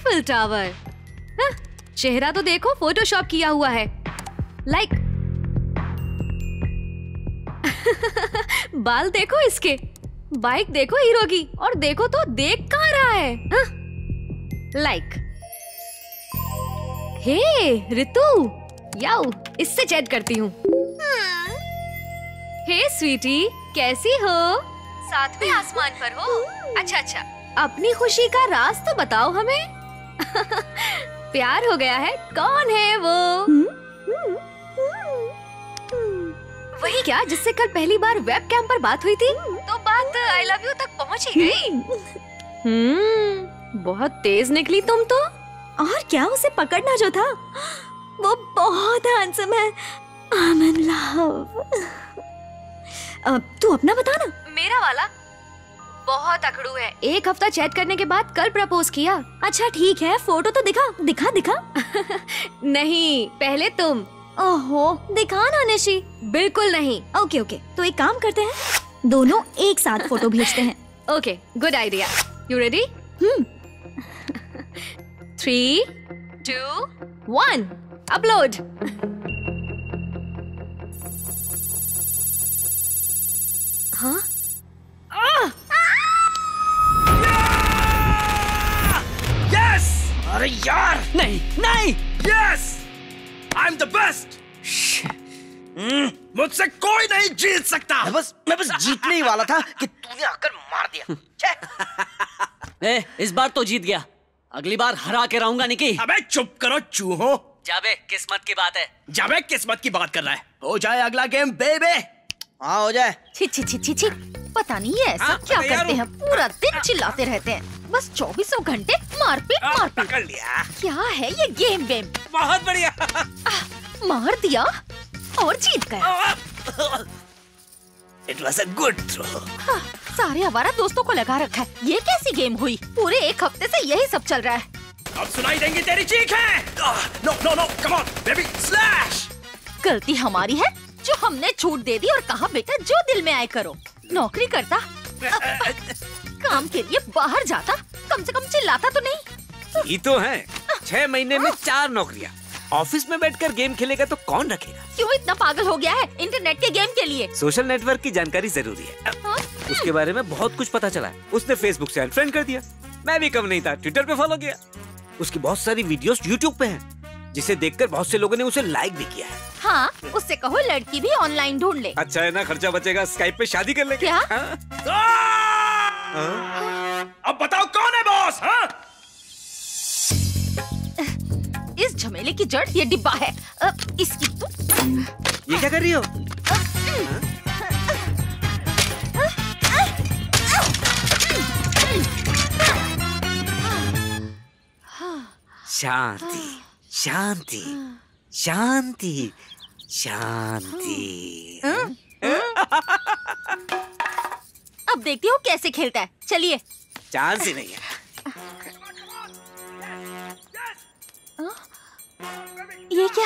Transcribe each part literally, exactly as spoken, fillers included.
Eiffel tower. हाँ, चेहरा तो देखो फोटोशॉप किया हुआ है। लाइक बाल देखो इसके, बाइक देखो हीरो की, और देखो तो देख कहाँ रहा है। हाँ? लाइक हे रितु, याओ इससे चैट करती हूँ। हे स्वीटी, कैसी हो? साथ में आसमान पर हो? अच्छा अच्छा, अपनी खुशी का राज तो बताओ हमें। प्यार हो गया है? कौन है वो? वही क्या जिससे कल पहली बार वेब कैम पर बात हुई थी? तो बात आई लव यू तक पहुंच ही गई। हम्म, बहुत तेज निकली तुम तो। और क्या, उसे पकड़ना जो था। वो बहुत हैंडसम है। I'm in love। अब तू अपना बता ना। मेरा वाला बहुत अकड़ू है। एक हफ्ता चैट करने के बाद कल प्रपोज किया। अच्छा ठीक है, फोटो तो दिखा दिखा दिखा। नहीं, पहले तुम। ओहो, दिखा ना निशी। बिल्कुल नहीं। ओके ओके, तो एक काम करते हैं, दोनों एक साथ फोटो भेजते हैं। Okay, good idea. You ready? Hmm. Three two one, upload. हाँ? यस! अरे यार! नहीं नहीं! Yes! I am the best! मुझसे कोई नहीं जीत सकता। मैं बस मैं बस जीतने ही वाला था कि तूने आकर मार दिया। ए, इस बार तो जीत गया, अगली बार हरा के रहूंगा निकी। अबे चुप करो चूहो। जाबे किस्मत की बात है। जाबे किस्मत की बात कर रहा है। हो जाए अगला गेम बेबे। हाँ हो जाए। छी छी छी छी छी, पता नहीं है ऐसा क्या करते हैं, पूरा दिन चिल्लाते रहते हैं, बस चौबीसों घंटे मारपीट मारपीट। पकड़ लिया। क्या है ये गेम वेम? बहुत बढ़िया। मार दिया और जीत गया। It was a good throw. हाँ, सारे हमारा दोस्तों को लगा रखा है। ये कैसी गेम हुई? पूरे एक हफ्ते से यही सब चल रहा है। अब सुनाई देंगी तेरी चीखें। No no no, come on baby, slash. गलती हमारी है जो हमने छूट दे दी और कहा बेटा जो दिल में आए करो। नौकरी करता, काम के लिए बाहर जाता, कम से कम चिल्लाता तो नहीं। ये तो है, छह महीने में चार नौकरियाँ। ऑफिस में बैठकर गेम खेलेगा तो कौन रखेगा? क्यों इतना पागल हो गया है इंटरनेट के गेम के लिए? सोशल नेटवर्क की जानकारी जरूरी है। उसके बारे में बहुत कुछ पता चला है। उसने फेसबुक से अनफ्रेंड कर दिया। मैं भी कम नहीं था, ट्विटर पे फॉलो किया। उसकी बहुत सारी वीडियोस यूट्यूब पे हैं, जिसे देखकर बहुत से लोगों ने उसे लाइक भी किया है। हाँ, उससे कहो लड़की भी ऑनलाइन ढूंढ ले। अच्छा है ना, खर्चा बचेगा, स्काइप पे शादी कर लेंगे। क्या? हाँ? अब बताओ कौन है बॉस? हाँ? इस झमेले की जड़ ये डिब्बा है। अ, इसकी तो... ये क्या कर रही हो? शांति शांति शांति शांति। अब देखती हूँ कैसे खेलता है। चलिए। चांस ही नहीं है। ये क्या?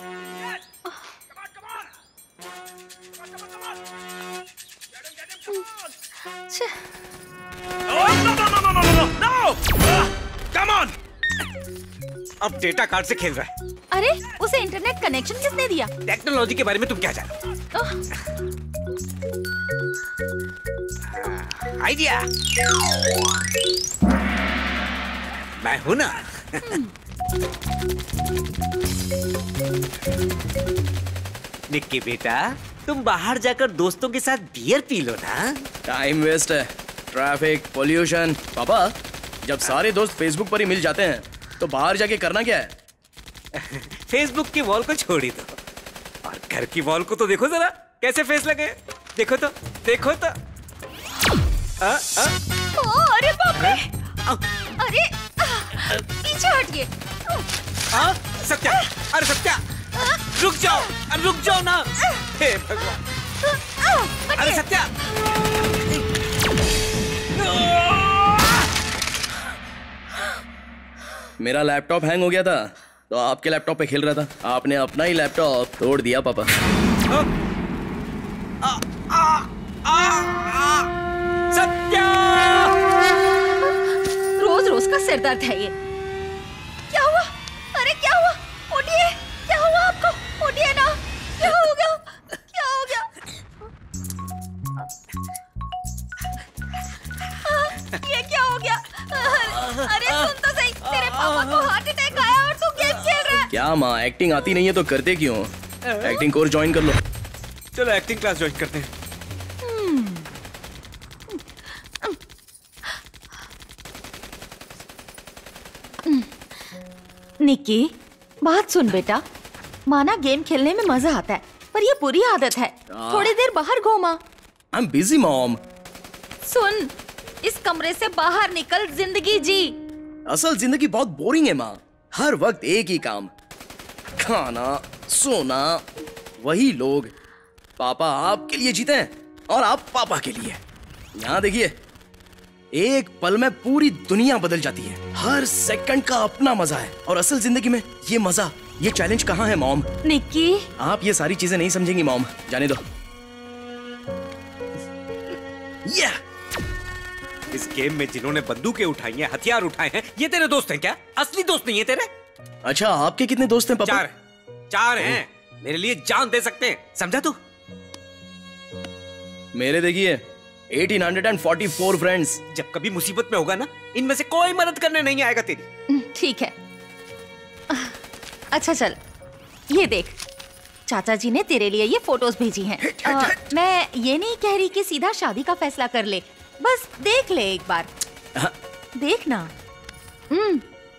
अब डेटा कार्ड से खेल रहा है। अरे उसे इंटरनेट कनेक्शन किसने दिया? टेक्नोलॉजी के बारे में तुम क्या जानते हो? आइडिया। मैं हूं ना। निक्की बेटा, तुम बाहर जाकर दोस्तों के साथ बियर पी लो ना। टाइम वेस्ट है, ट्रैफिक, पोल्यूशन। पापा, जब सारे दोस्त फेसबुक पर ही मिल जाते हैं तो बाहर जाके करना क्या है? फेसबुक की वॉल को छोड़ ही दो, और घर की वॉल को तो देखो जरा, कैसे फेस लगे। देखो तो, देखो तो। आ, आ, ओ, अरे बाप रे! अरे पीछे हटिए। हाँ, सत्या, अरे सत्या, रुक जाओ, अरे रुक जाओ ना। हे भगवान, अरे सत्या। मेरा लैपटॉप हैंग हो गया था तो आपके लैपटॉप पे खेल रहा था। आपने अपना ही लैपटॉप तोड़ दिया पापा। आ, आ, आ, आ, सत्या! रोज रोज का सिरदर्द है ये। क्या माँ, एक्टिंग आती नहीं है तो करते क्यों? एक्टिंग कोर्स ज्वाइन कर लो। चलो एक्टिंग क्लास ज्वाइन करते हैं। निक्की, बात सुन बेटा, माना गेम खेलने में मजा आता है, पर ये बुरी आदत है। थोड़ी देर बाहर घूमा। I am busy mom. सुन, इस कमरे से बाहर निकल, जिंदगी जी। असल जिंदगी बहुत बोरिंग है माँ, हर वक्त एक ही काम, खाना सोना, वही लोग। पापा आपके लिए जीते हैं और आप पापा के लिए। यहाँ देखिए, एक पल में पूरी दुनिया बदल जाती है, हर सेकंड का अपना मजा है। और असल जिंदगी में ये मजा, ये चैलेंज कहाँ है मॉम? निक्की, आप ये सारी चीजें नहीं समझेंगी मॉम, जाने दो। yeah! इस गेम में जिन्होंने बंदूकें उठाई हैं, हथियार उठाए हैं, ये तेरे दोस्त हैं क्या? असली दोस्त नहीं है तेरे? अच्छा, आपके कितने दोस्त हैं पापा? चार, चार हैं। मेरे लिए जान दे सकते हैं, समझा तू? मेरे देखिए अठारह सौ चौवालीस फ्रेंड्स। जब कभी मुसीबत में होगा ना, इनमें से कोई मदद करने नहीं आएगा तेरी। ठीक है। अच्छा चल, ये देख, चाचा जी ने तेरे लिए ये फोटोज भेजी हैं। आ, मैं ये नहीं कह रही कि सीधा शादी का फैसला कर ले, बस देख ले एक बार। देख ना। हम्म।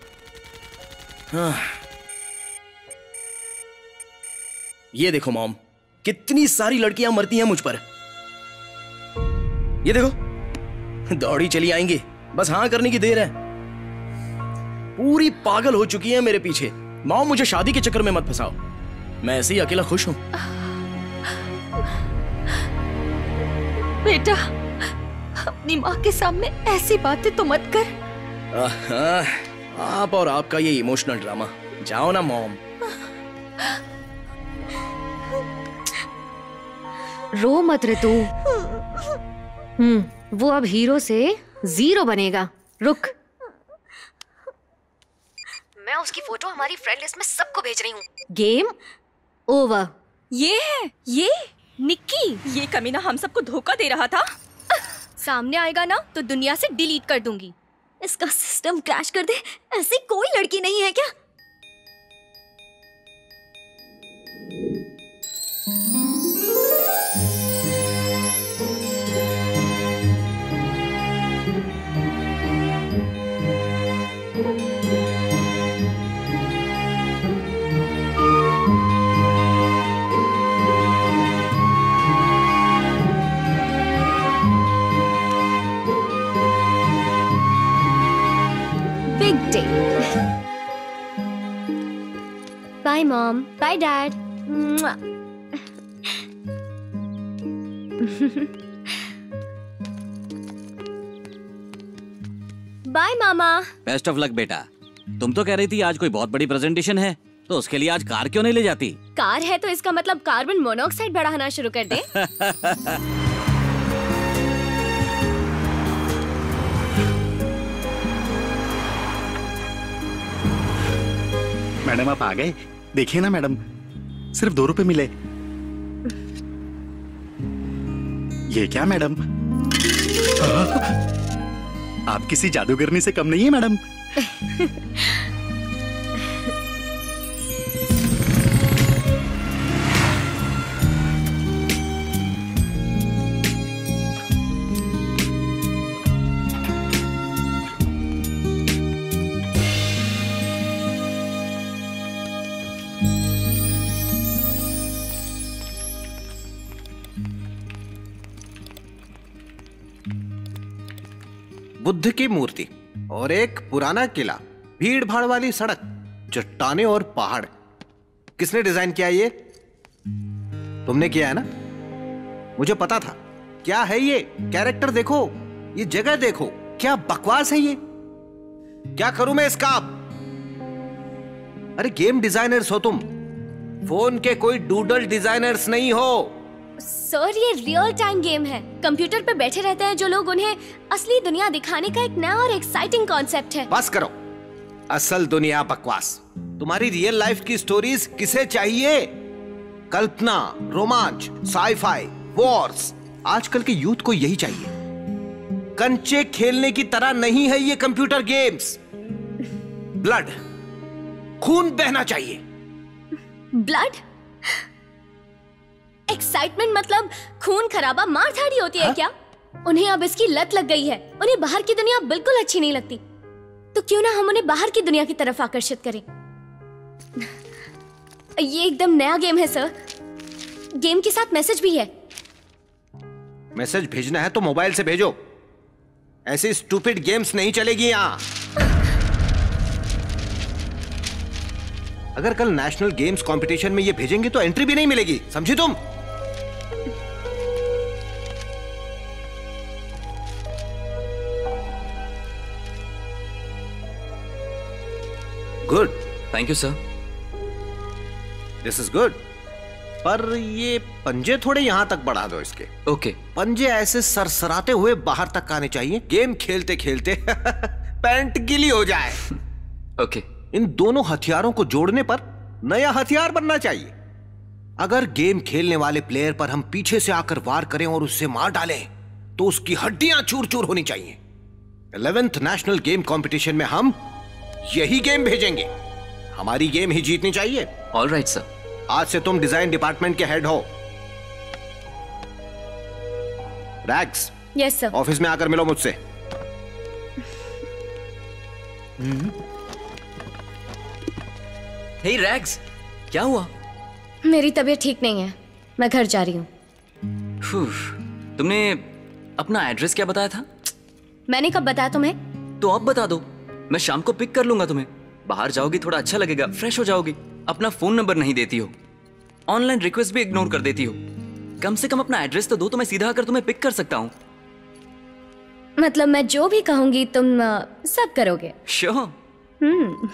ये देखो मॉम, कितनी सारी लड़कियां मरती हैं मुझ पर। ये देखो, दौड़ी चली आएंगी, बस हाँ करने की देर है। पूरी पागल हो चुकी है मेरे पीछे। मॉम, मुझे शादी के चक्कर में मत फंसाओ, मैं ऐसे ही अकेला खुश हूं। बेटा, अपनी माँ के सामने ऐसी बातें तो मत कर। आहा, आप और आपका ये इमोशनल ड्रामा। जाओ ना मॉम। रो मत रे तू। हम्म, वो अब हीरो से जीरो बनेगा। रुक, मैं उसकी फोटो हमारी फ्रेंड लिस्ट में सबको भेज रही हूँ। Game over. ये है, ये निक्की, ये कमीना हम सबको धोखा दे रहा था। सामने आएगा ना तो दुनिया से डिलीट कर दूंगी। इसका सिस्टम क्रैश कर दे, ऐसी कोई लड़की नहीं है क्या? Big day. Bye, Mom. Bye, Dad. Bye मामा। बेस्ट ऑफ लक बेटा। तुम तो कह रही थी आज कोई बहुत बड़ी प्रेजेंटेशन है, तो उसके लिए आज कार क्यों नहीं ले जाती? कार है तो इसका मतलब कार्बन मोनोऑक्साइड बढ़ाना शुरू कर दे। मैडम आप आ गए। देखिए ना मैडम, सिर्फ दो रुपए मिले। ये क्या मैडम? आप किसी जादूगरनी से कम नहीं है मैडम। बुद्ध की मूर्ति और एक पुराना किला, भीड़ भाड़ वाली सड़क, चट्टाने और पहाड़। किसने डिजाइन किया ये? तुमने किया है ना? मुझे पता था। क्या है ये? कैरेक्टर देखो, ये जगह देखो, क्या बकवास है ये। क्या करूं मैं इसका? अरे गेम डिजाइनर्स हो तुम, फोन के कोई डूडल डिजाइनर्स नहीं हो। सर, ये रियल टाइम गेम है। कंप्यूटर पे बैठे रहते हैं जो लोग, उन्हें असली दुनिया दिखाने का एक नया और एक्साइटिंग कॉन्सेप्ट है। बस करो, असल दुनिया बकवास। तुम्हारी रियल लाइफ की स्टोरीज किसे चाहिए? कल्पना, रोमांच, साईफाई, वॉर्स। आजकल के यूथ को यही चाहिए। कंचे खेलने की तरह नहीं है ये कंप्यूटर गेम्स। ब्लड, खून बहना चाहिए, ब्लड? एक्साइटमेंट मतलब खून खराबा मार धाड़ी होती है क्या? उन्हें अब इसकी लत लग गई है। उन्हें बाहर की दुनिया बिल्कुल अच्छी नहीं लगती। तो क्यों ना हम उन्हें बाहर की दुनिया की तरफ आकर्षित करें। ये एकदम नया गेम है सर। गेम के साथ मैसेज भी है। मैसेज भेजना है तो मोबाइल से भेजो। ऐसी स्टूपिड गेम्स नहीं चलेगी यहां। अगर कल नेशनल गेम्स कंपटीशन में ये भेजेंगे तो एंट्री भी नहीं मिलेगी, समझी तुम? Good, thank you sir. This is good. पर ये पंजे थोड़े यहां तक बढ़ा दो इसके। ओके। पंजे ऐसे सरसराते हुए बाहर तक आने चाहिए, गेम खेलते खेलते पैंट गीली हो जाए। ओके। इन दोनों हथियारों को जोड़ने पर नया हथियार बनना चाहिए। अगर गेम खेलने वाले प्लेयर पर हम पीछे से आकर वार करें और उससे मार डालें तो उसकी हड्डियां चूर चूर होनी चाहिए। इलेवेंथ नेशनल गेम कंपटीशन में हम यही गेम भेजेंगे। हमारी गेम ही जीतनी चाहिए। All right sir. आज से तुम डिजाइन डिपार्टमेंट के हेड हो। रैक्स। Yes sir. ऑफिस में आकर मिलो मुझसे। हे रैक्स, क्या हुआ? मेरी तबीयत ठीक नहीं है, मैं घर जा रही हूँ। तुमने अपना एड्रेस क्या बताया था? मैंने कब बताया तुम्हें? तो अब बता दो, मैं शाम को पिक कर लूंगा तुम्हें। बाहर जाओगी, थोड़ा अच्छा लगेगा, फ्रेश हो जाओगी। अपना फोन नंबर नहीं देती हो, ऑनलाइन रिक्वेस्ट भी इग्नोर कर देती हो। कम से कम अपना एड्रेस तो दो, तो मैं सीधा आकर तुम्हें पिक कर सकता हूँ। मतलब मैं जो भी कहूंगी तुम uh, सब करोगे? श्योर। हम्म।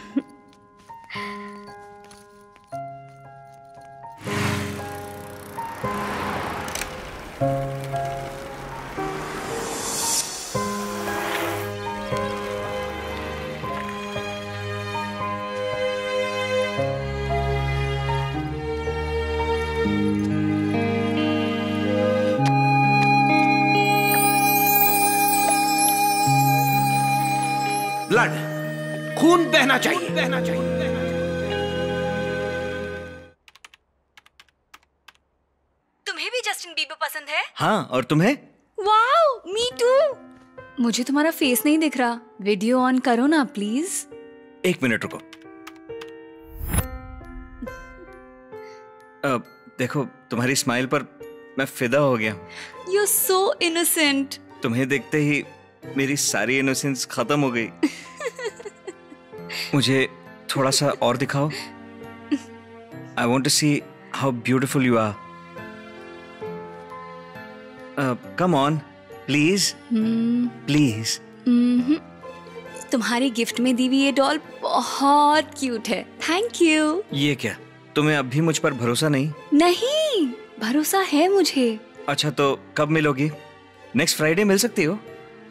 ब्लड, खून बहना चाहिए, बहना चाहिए। तुम्हें भी जस्टिन बीबर पसंद है? हाँ, और तुम्हें? Wow, me too. मुझे तुम्हारा फेस नहीं दिख रहा। वीडियो ऑन करो ना प्लीज। एक मिनट रुको। अब देखो, तुम्हारी स्माइल पर मैं फिदा हो गया। You are so innocent. तुम्हें देखते ही मेरी सारी इनोसेंस खत्म हो गई। मुझे थोड़ा सा और दिखाओ। I want to see how beautiful you are. Come on, please please. तुम्हारी गिफ्ट में दी हुई ये डॉल बहुत क्यूट है। Thank you. ये क्या, तुम्हें अब भी मुझ पर भरोसा नहीं? नहीं, भरोसा है मुझे। अच्छा, तो कब मिलोगी? नेक्स्ट फ्राइडे मिल सकती हो?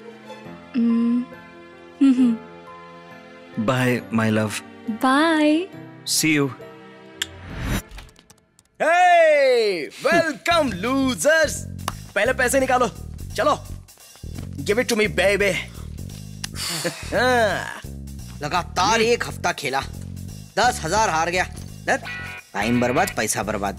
Bye my love. Bye. See you. Hey, welcome losers. पहले पैसे निकालो, चलो। Give it to me baby. लगातार एक हफ्ता खेला, दस हजार हार गया। टाइम बर्बाद, पैसा बर्बाद।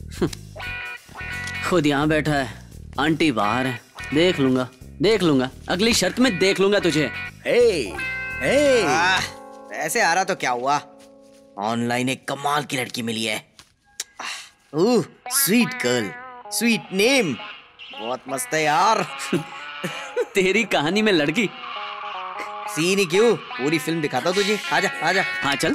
खुद यहाँ बैठा है, आंटी बाहर है। देख लूंगा देख लूंगा अगली शर्त में देख लूंगा तुझे। हे, हे। ऐसे आ रहा तो क्या हुआ? ऑनलाइन एक कमाल की लड़की मिली है। Oh, sweet girl, sweet name, बहुत मस्त है यार। तेरी कहानी में लड़की सीन ही क्यों, पूरी फिल्म दिखाता तुझे। आजा आजा। हाँ चल।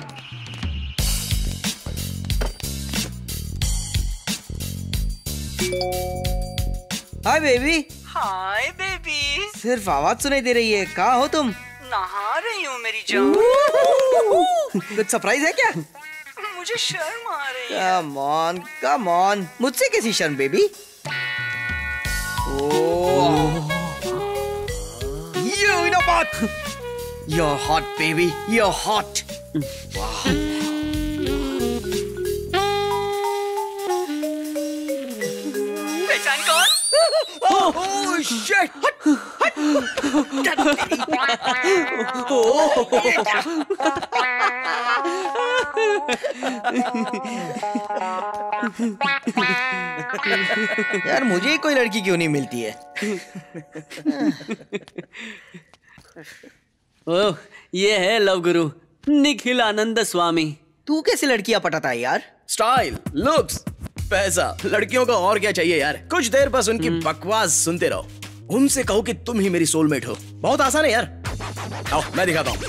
Hi baby. Hi baby. सिर्फ आवाज सुनाई दे रही है, कहाँ हो तुम? नहा रही हूँ मेरी जान। कुछ सरप्राइज है क्या? मुझे शर्म आ रही है। कम ऑन, कम ऑन, मुझसे कैसी शर्म baby? Oh, you know what? You're hot baby, you're hot. Wow. पहचान कौन? Oh shit! हट, हट, यार मुझे कोई लड़की क्यों नहीं मिलती है? ओह, ये है लव गुरु निखिल आनंद स्वामी। तू कैसे लड़कियां पटाता है यार? स्टाइल, लुक्स, पैसा, लड़कियों को और क्या चाहिए यार? कुछ देर बस उनकी बकवास सुनते रहो। उनसे कहो कि तुम ही मेरी सोलमेट हो। बहुत आसान है यार। आओ मैं दिखाता हूँ।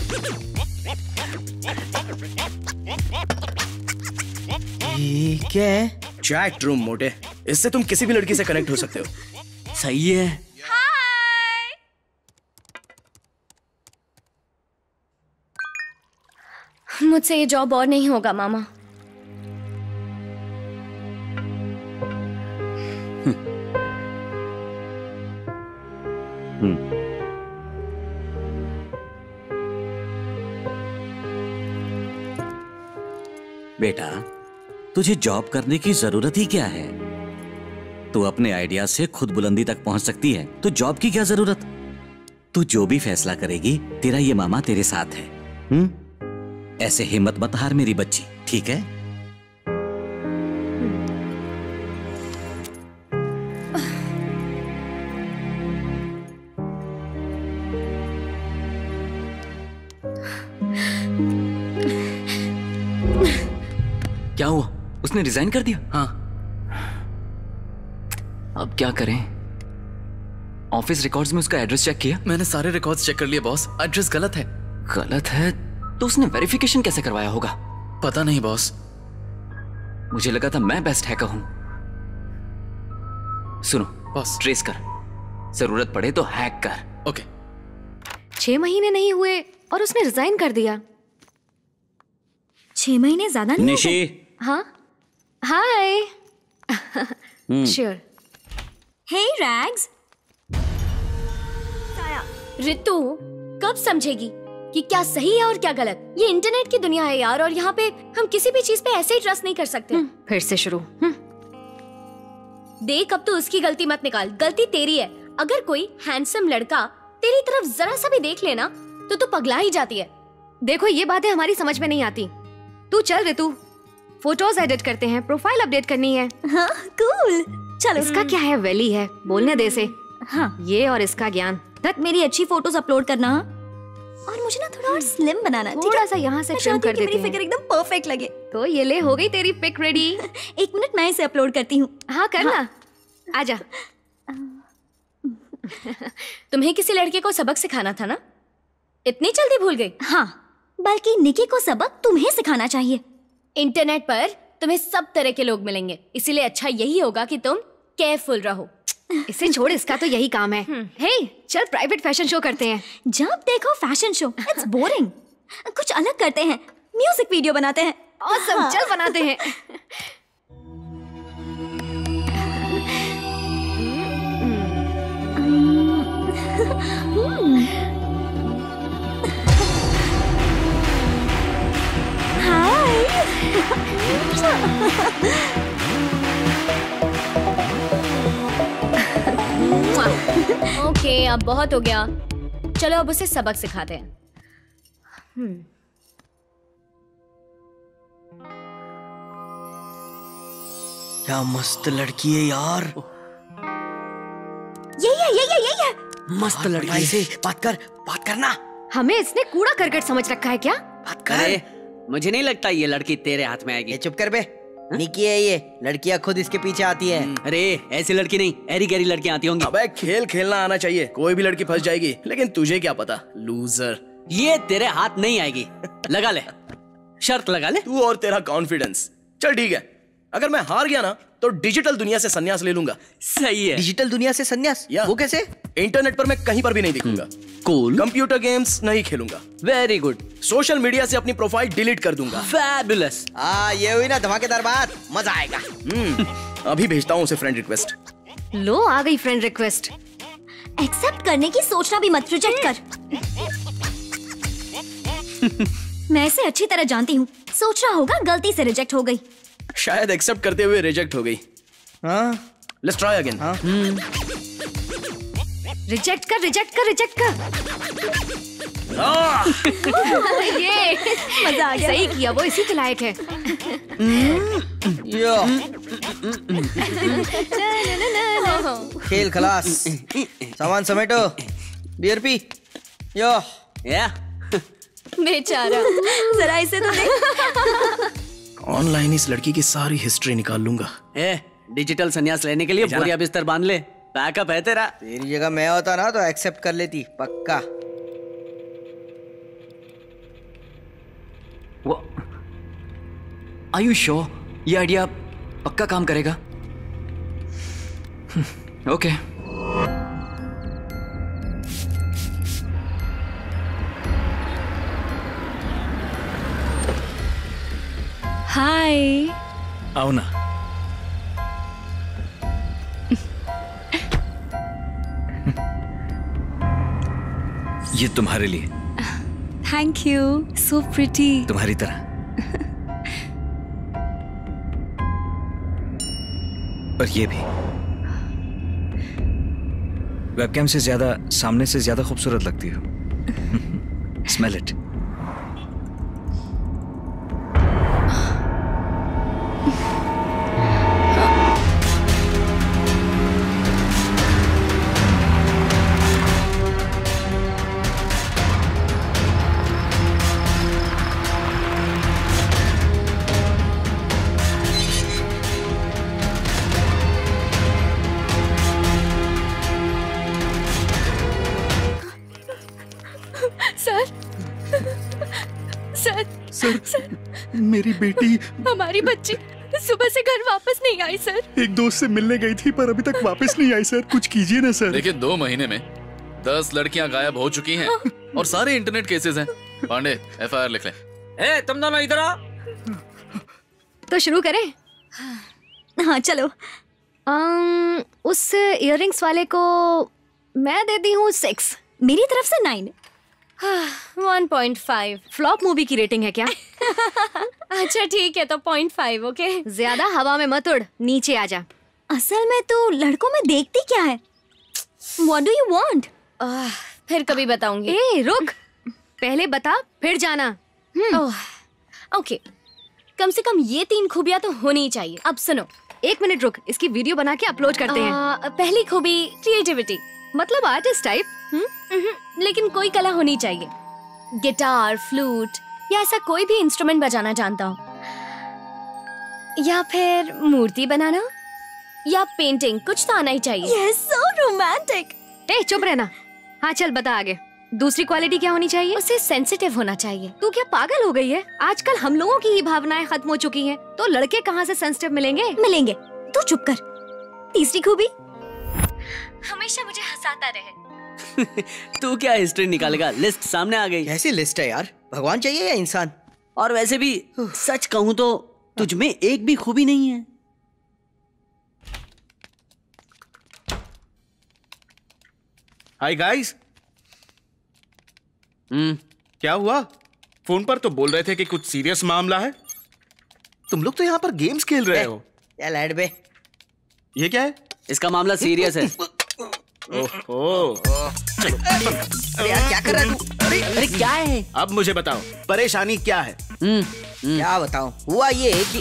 ये क्या है? चैट रूम मोटे, इससे तुम किसी भी लड़की से कनेक्ट हो सकते हो। सही है। मुझसे ये जॉब और नहीं होगा मामा। बेटा, तुझे जॉब करने की जरूरत ही क्या है? तू अपने आइडिया से खुद बुलंदी तक पहुंच सकती है, तो जॉब की क्या जरूरत? तू जो भी फैसला करेगी, तेरा ये मामा तेरे साथ है। हम्म? ऐसे हिम्मत मत हार मेरी बच्ची, ठीक है? क्या हुआ? उसने रिजाइन कर दिया? हाँ। अब क्या करें? ऑफिस रिकॉर्ड्स में उसका एड्रेस चेक किया? मैंने सारे रिकॉर्ड्स चेक कर लिए बॉस, एड्रेस गलत है। गलत है? तो उसने वेरिफिकेशन कैसे करवाया होगा? पता नहीं बॉस। मुझे लगा था मैं बेस्ट हैकर हूं। सुनो बॉस, ट्रेस कर, जरूरत पड़े तो हैक कर। ओके। छह महीने नहीं हुए और उसने रिजाइन कर दिया। छह महीने ज्यादा नहीं निशी। हाँ, hi. Sure. Hey Rags. Ritu कब समझेगी कि क्या सही है और क्या गलत? ये इंटरनेट की दुनिया है यार, और यहाँ पे हम किसी भी चीज पे ऐसे ही ट्रस्ट नहीं कर सकते। फिर से शुरू। देख, अब तो उसकी गलती मत निकाल, गलती तेरी है। अगर कोई हैंडसम लड़का तेरी तरफ जरा सा भी देख लेना तो तू पगला ही जाती है। देखो, ये बातें हमारी समझ में नहीं आती। तू चल रितु, फोटोज एडिट करते हैं, प्रोफाइल अपडेट करनी है। हाँ, कूल। चलो। इसका क्या है, वेली है, बोलने दे से। हाँ, ये और इसका ज्ञान। तक मेरी अच्छी फोटोज अपलोड करना, और मुझे ना थोड़ा और स्लिम बनाना, ठीक है? थोड़ा सा यहाँ से ट्रिम कर देते मेरी हैं। फिगर एकदम परफेक्ट लगे। तो ये ले, हो गई तेरी पिक रेडी। एक मिनट, मैं इसे अपलोड करती हूँ। हाँ करना। आजा। तुम्हें किसी लड़के को सबक सिखाना था ना? इतनी जल्दी भूल गई? हाँ, बल्कि निकी को सबक तुम्हें सिखाना चाहिए। इंटरनेट पर तुम्हें सब तरह के लोग मिलेंगे, इसीलिए अच्छा यही होगा कि तुम केयरफुल रहो। इसे छोड़, इसका तो यही काम है। हे, चल प्राइवेट फैशन शो करते हैं। जब देखो फैशन शो, इट्स बोरिंग। कुछ अलग करते हैं, म्यूजिक वीडियो बनाते हैं। ऑसम, हाँ। चल बनाते हैं। ओके, अब बहुत हो गया, चलो अब उसे सबक सिखाते हैं। हम्म। क्या मस्त लड़की है यार। यही है, यही है, यही है। मस्त लड़की है। से बात कर, बात करना। हमें इसने कूड़ा करकट समझ रखा है क्या? बात कर। अरे, मुझे नहीं लगता ये लड़की तेरे हाथ में आएगी। ये चुप कर बे। निकी है ये, लड़कियां खुद इसके पीछे आती हैं। अरे ऐसी लड़की नहीं, एरी गैरी लड़कियां आती होंगी। अबे खेल खेलना आना चाहिए, कोई भी लड़की फंस जाएगी, लेकिन तुझे क्या पता, लूजर। ये तेरे हाथ नहीं आएगी। लगा ले, शर्त लगा ले। तू और तेरा कॉन्फिडेंस। चल ठीक है, अगर मैं हार गया ना तो डिजिटल दुनिया से संन्यास ले लूंगा। सही है। डिजिटल दुनिया से संन्यास? वो कैसे? इंटरनेट पर मैं कहीं पर भी नहीं दिखूंगा। कूल। कंप्यूटर गेम्स नहीं खेलूंगा। Very good. सोशल मीडिया से अपनी प्रोफाइल डिलीट कर दूंगा। फैबुलस। आ, ये हुई ना धमाकेदार बात, मजा आएगा। हम्म, अभी भेजता हूँ उसे फ्रेंड रिक्वेस्ट। लो, आ गई फ्रेंड रिक्वेस्ट। एक्सेप्ट करने की सोचना भी मत, रिजेक्ट कर। मैं इसे अच्छी तरह जानती हूँ, सोच रहा होगा गलती से रिजेक्ट हो गई। शायद एक्सेप्ट करते हुए रिजेक्ट हो गई। हाँ, लेट्स ट्राई अगेन। रिजेक्ट कर, रिजेक्ट कर, रिजेक्ट कर। ये मजा आ गया। सही किया, वो इसी के लायक है। यो खेल खलास, सामान समेटो, बियर पी। यो या बेचारा, जरा इसे तो देख। ऑनलाइन इस लड़की की सारी हिस्ट्री निकाल लूंगा। ए, डिजिटल संन्यास लेने के लिए बोरिया बिस्तर बांध ले, बैकअप है तेरा। तेरी जगह मैं होता ना तो एक्सेप्ट कर लेती पक्का। वो आर यू श्योर ये आइडिया पक्का काम करेगा? Okay hi. आओ ना। ये तुम्हारे लिए। Thank you, so pretty. तुम्हारी तरह। और ये भी। वेबकैम से ज्यादा सामने से ज्यादा खूबसूरत लगती हो। Smell it. मेरी बेटी, हमारी बच्ची सुबह से घर वापस नहीं आई सर। एक दोस्त से मिलने गई थी पर अभी तक वापस नहीं आई सर। कुछ कीजिए ना सर। देखिए, दो महीने में दस लड़कियां गायब हो चुकी हैं और सारे इंटरनेट केसेस हैं। पांडे, एफ आई आर लिख ले। ए, तुम दोनों इधर आओ। तो शुरू करें? हाँ चलो। um, उस इयररिंग्स वाले को मैं देती हूँ सिक्स। मेरी तरफ से nine. One point five. Flop movie की रेटिंग है क्या? अच्छा ठीक है, तो पॉइंट फाइव। ओके, ज्यादा हवा में मत उड़, नीचे आ जा। असल में तो लड़कों में देखती क्या है? What do you want? uh, फिर कभी बताऊंगी। ए रुक, पहले बता फिर जाना। ओह, ओके, कम से कम ये तीन खूबियां तो होनी ही चाहिए। अब सुनो, एक मिनट रुक, इसकी वीडियो बना के अपलोड करते हैं। uh, पहली खूबी क्रिएटिविटी, मतलब आर्टिस्ट टाइप। लेकिन कोई कला होनी चाहिए। गिटार, फ्लूट या ऐसा कोई भी इंस्ट्रूमेंट बजाना जानता हूँ, या फिर मूर्ति बनाना या पेंटिंग, कुछ तो आना ही चाहिए। Yes, so romantic. ए चुप रहना। हाँ चल बता आगे। दूसरी क्वालिटी क्या होनी चाहिए? उसे सेंसिटिव होना चाहिए। तू क्या पागल हो गई है? आजकल हम लोगों की ही भावनाएं खत्म हो चुकी हैं, तो लड़के कहाँ से सेंसिटिव मिलेंगे? मिलेंगे। तू चुप कर। तीसरी खूबी, हमेशा मुझे हंसाता रहे। तू क्या हिस्ट्री निकालेगा? लिस्ट सामने आ गई। कैसी लिस्ट है यार? भगवान चाहिए या इंसान? और वैसे भी सच कहूँ तो तुझ में एक भी खूबी नहीं है। Hi guys. हम्म क्या हुआ? फोन पर तो बोल रहे थे कि कुछ सीरियस मामला है। तुम लोग तो यहाँ पर गेम्स खेल रहे हो। या लाइट बे, ये क्या है? इसका मामला सीरियस है। ओहो, चलो। अरे यार क्या कर रहा है तू? अरे अरे क्या है? अब मुझे बताओ परेशानी क्या है? हम्म क्या बताऊं? हुआ ये कि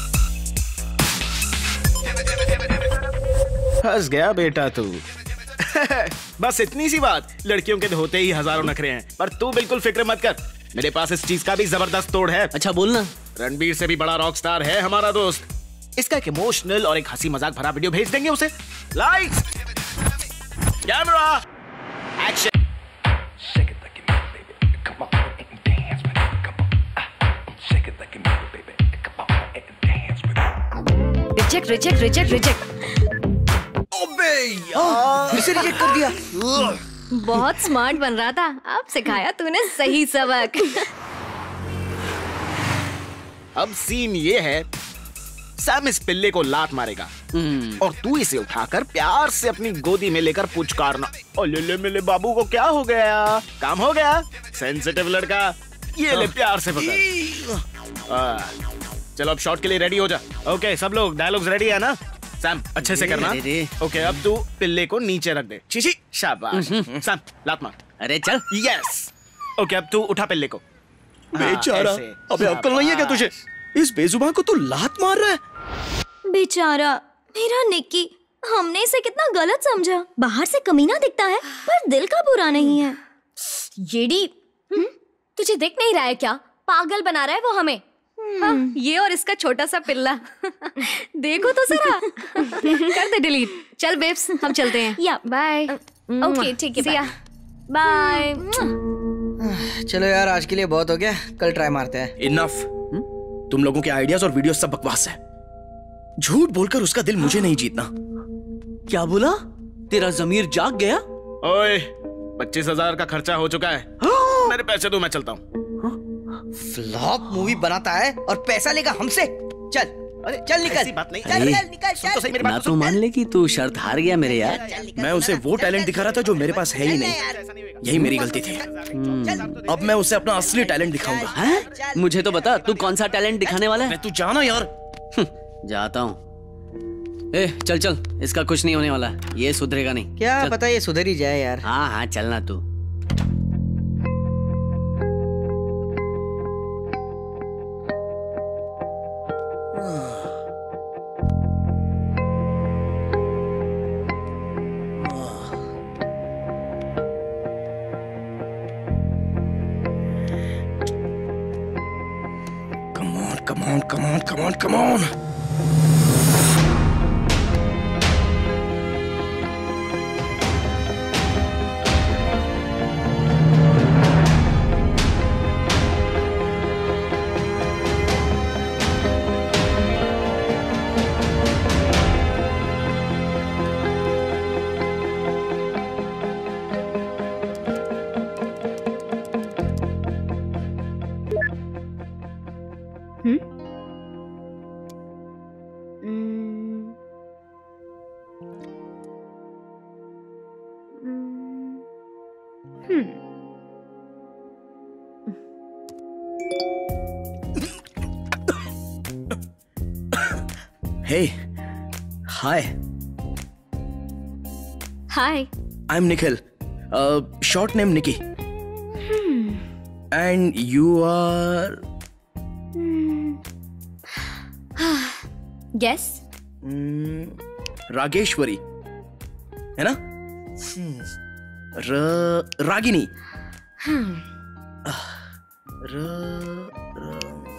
फंस गया बेटा तू। बस इतनी सी बात। लड़कियों के होते ही हजारों नखरे हैं, पर तू बिल्कुल फिक्र मत कर, मेरे पास इस चीज का भी जबरदस्त तोड़ है। अच्छा बोलना। रणबीर से भी बड़ा रॉक स्टार है हमारा दोस्त। इसका एक इमोशनल और एक हंसी मजाक भरा वीडियो भेज देंगे उसे। Lights, camera, action. Reject reject reject reject. अबे यार, इसे रिजेक्ट कर दिया। बहुत स्मार्ट बन रहा था, अब सिखाया तूने सही सबक। अब सीन ये है, सैम इस पिल्ले को लात मारेगा और तू इसे उठाकर प्यार से अपनी गोदी में लेकर पुचकारना। ओ ले ले मेरे बाबू को क्या हो गया? काम हो गया। सेंसिटिव लड़का, ये ले प्यार से पकड़। आ, चलो अब शॉट के लिए रेडी हो जा। ओके सब लोग, डायलॉग्स रेडी है ना? सैम अच्छे से करना। ओके अब तू पिल्ले को नीचे रख दे। शीशी, शाबाश। सैम लात मार। अरे चल। यस। ओके अब तू उठा पिल्ले को। बेचारा, अबे अक्ल नहीं है क्या तुझे? इस बेजुबान को तू लात मार रहा है? बेचारा मेरा निक्की, हमने इसे कितना गलत समझा। बाहर से कमीना दिखता है पर दिल का बुरा नहीं है। येडी, तुझे दिख नहीं रहा है क्या? पागल बना रहा है वो हमें। हाँ, ये और इसका छोटा सा पिल्ला देखो तो जरा। कर दे डिलीट। चल बेब्स, हम चलते हैं। या बाय। ओके ठीक है, सिया बाय। चलो यार, आज के लिए बहुत हो गया, कल ट्राई मारते हैं। इनफ। तुम लोगों के आइडियाज और वीडियोस सब बकवास है। झूठ बोलकर उसका दिल मुझे नहीं जीतना। क्या बोला? तेरा जमीर जाग गया? ओए, पच्चीस हजार का खर्चा हो चुका है। मेरे पैसे दो, मैं चलता हूँ। फ्लॉप मूवी बनाता है और पैसा लेगा हमसे। चल, अरे चल निकल। ऐसी बात नहीं। चल चल निकल। चल तो सही मेरी बात। ना तो मान ले कि तू शर्त हार गया मेरे यार। मैं उसे वो टैलेंट दिखा रहा था जो मेरे पास है ही नहीं। यही मेरी गलती थी। अब मैं उसे अपना असली टैलेंट दिखाऊंगा। हैं? मुझे तो बता, तू कौन सा टैलेंट दिखाने वाला है? तू जाना यार। जाता हूँ। ए चल चल, इसका कुछ नहीं होने वाला, ये सुधरेगा नहीं। क्या पता ये सुधर ही जाए यार। हाँ हाँ चलना तू। Come on, come on, come on, come on. Hey, hi. Hi. I'm Nikhil. Uh, short name Nikki. Hmm. And you are? Hmm. Guess. Hmm. Rageshwari, है ना? र रागिनी. Hmm. र, र...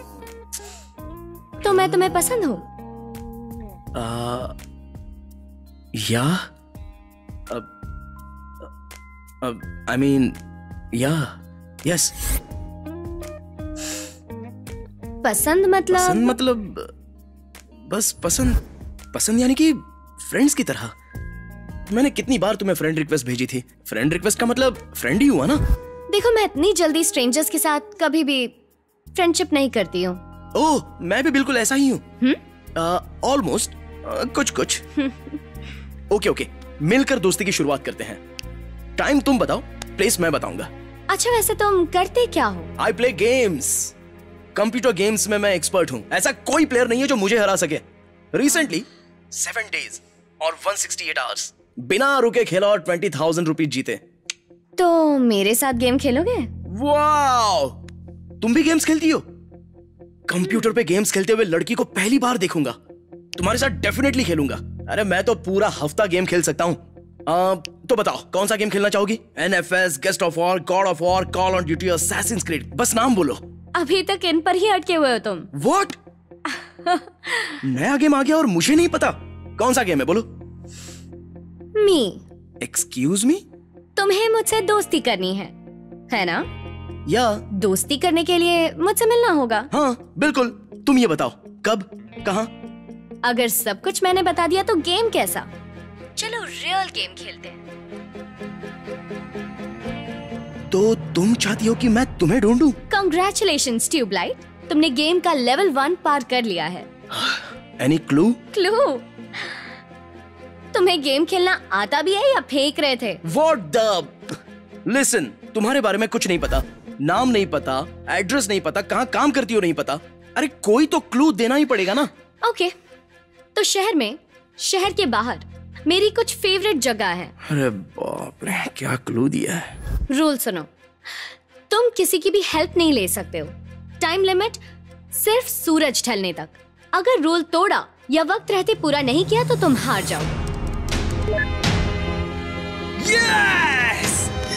तो मैं तुम्हें पसंद हूँ? Uh, yeah. Uh, uh, I mean, yeah, yes. पसंद मतलब? पसंद मतलब बस पसंद, पसंद यानी कि फ्रेंड्स की तरह। मैंने कितनी बार तुम्हें फ्रेंड रिक्वेस्ट भेजी थी। फ्रेंड रिक्वेस्ट का मतलब फ्रेंड ही हुआ ना। देखो, मैं इतनी जल्दी स्ट्रेंजर्स के साथ कभी भी फ्रेंडशिप नहीं करती हूँ। ओह, मैं भी बिल्कुल ऐसा ही हूँ। ऑलमोस्ट uh, कुछ कुछ। ओके ओके, मिलकर दोस्ती की शुरुआत करते हैं। टाइम तुम बताओ, प्लेस मैं बताऊंगा। अच्छा, वैसे तुम करते क्या हो? I play games. Computer games में मैं एक्सपर्ट हूँ। ऐसा कोई प्लेयर नहीं है जो मुझे हरा सके। रिसेंटली सेवन डेज और वन सिक्सटी एट आवर्स बिना रुके खेला और ट्वेंटी थाउजेंड रुपीज जीते। तो मेरे साथ गेम खेलोगे? वाओ, तुम भी गेम्स खेलती हो? कंप्यूटर पे गेम्स खेलते हुए लड़की को पहली बार देखूंगा। तुम्हारे साथ डेफिनेटली खेलूंगा। अरे मैं तो पूरा हफ्ता गेम खेल सकता हूँ। तो बताओ कौन सा गेम खेलना चाहोगी? N F S, guest of war, god of war, call of duty, assassins creed, बस नाम बोलो। अभी तक इन पर ही अटके हुए हो तुम। What? नया गेम आ गया और मुझे नहीं पता। कौन सा गेम है बोलो? मी। Excuse me? तुम्हें मुझसे दोस्ती करनी है, है ना? या दोस्ती करने के लिए मुझसे मिलना होगा। हाँ बिल्कुल। तुम ये बताओ कब, कहाँ? अगर सब कुछ मैंने बता दिया तो गेम कैसा? चलो रियल गेम खेलते हैं। तो तुम चाहती हो कि मैं तुम्हें ढूंढूं? Congratulations ट्यूबलाइट, तुमने गेम का लेवल वन पार कर लिया है। Any clue? क्लू? तुम्हें गेम खेलना आता भी है या फेंक रहे थे? What the? Listen, तुम्हारे बारे में कुछ नहीं पता, नाम नहीं पता, एड्रेस नहीं पता, कहाँ काम करती हो नहीं पता। अरे कोई तो क्लू देना ही पड़ेगा ना। ओके, तो शहर में, शहर के बाहर मेरी कुछ फेवरेट जगह है। अरे बाप रे, क्या क्लू दिया है। रूल सुनो, तुम किसी की भी हेल्प नहीं ले सकते हो। टाइम लिमिट सिर्फ सूरज ढलने तक। अगर रूल तोड़ा या वक्त रहते पूरा नहीं किया तो तुम हार जाओ। यस!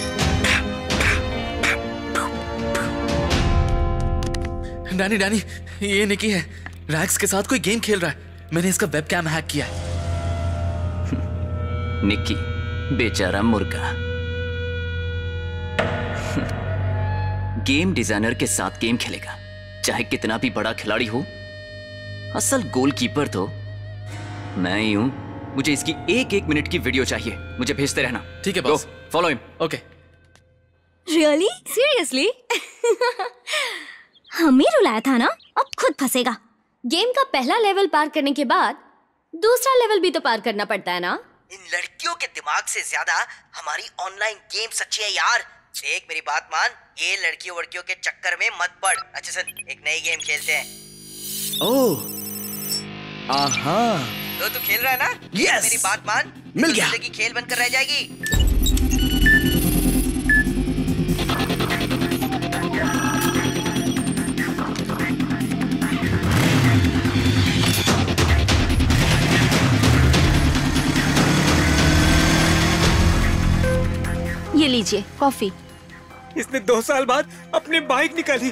डैनी डैनी, ये निकी है, रैक्स के साथ कोई गेम खेल रहा है। मैंने इसका वेबकैम हैक किया है। निकी बेचारा मुर्गा। गेम डिजाइनर के साथ गेम खेलेगा, चाहे कितना भी बड़ा खिलाड़ी हो। असल गोलकीपर तो मैं ही हूं। मुझे इसकी एक एक मिनट की वीडियो चाहिए, मुझे भेजते रहना। ठीक है boss, follow him. Okay. Really? Seriously? हमें रुलाया था ना, अब खुद फंसेगा। गेम का पहला लेवल पार करने के बाद दूसरा लेवल भी तो पार करना पड़ता है ना। इन लड़कियों के दिमाग से ज्यादा हमारी ऑनलाइन गेम सच्ची है यार। देख मेरी बात मान, ये लड़कियों वड़कियों के चक्कर में मत पड़। अच्छा सुन, एक नई गेम खेलते हैं। ओह, आहा। तो तू खेल रहा है ना? Yes! मेरी बात मान, मिल गया। जिंदगी खेल बनकर रह जाएगी। ये लीजिए कॉफी। इसने दो साल बाद अपनी बाइक निकाली।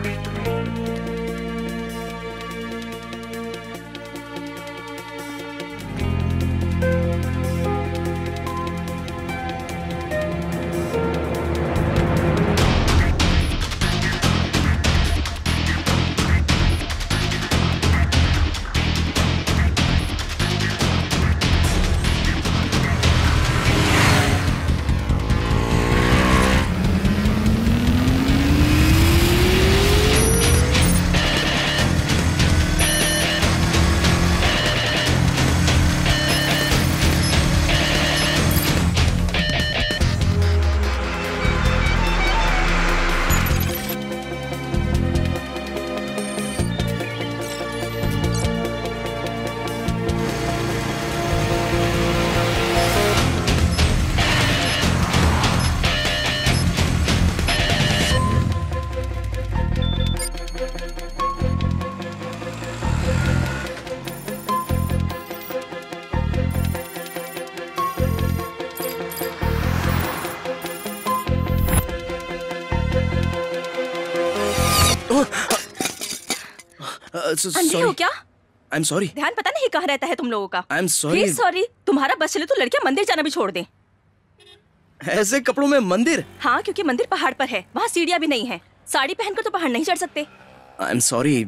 अंधे हो क्या? I am sorry. ध्यान पता नहीं कहाँ रहता है तुम लोगों का। I am sorry. सॉरी। तुम्हारा बस चले तो लड़कियां मंदिर जाना भी छोड़ दें। ऐसे कपड़ों में मंदिर? हाँ, क्योंकि मंदिर पहाड़ पर है, वहाँ सीढ़ियाँ भी नहीं है। साड़ी पहनकर तो पहाड़ नहीं चढ़ सकते। I am sorry.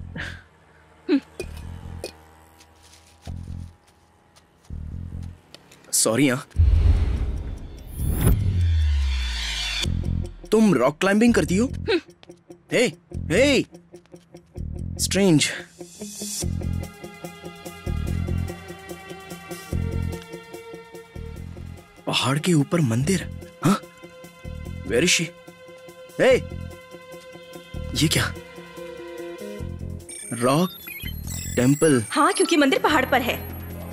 सॉरी। हाँ, तुम रॉक क्लाइंबिंग करती हो? Hey, hey, strange. पहाड़ के ऊपर मंदिर? हाँ? Where is she? हे, ये क्या? Rock temple? हाँ, क्योंकि मंदिर पहाड़ पर है।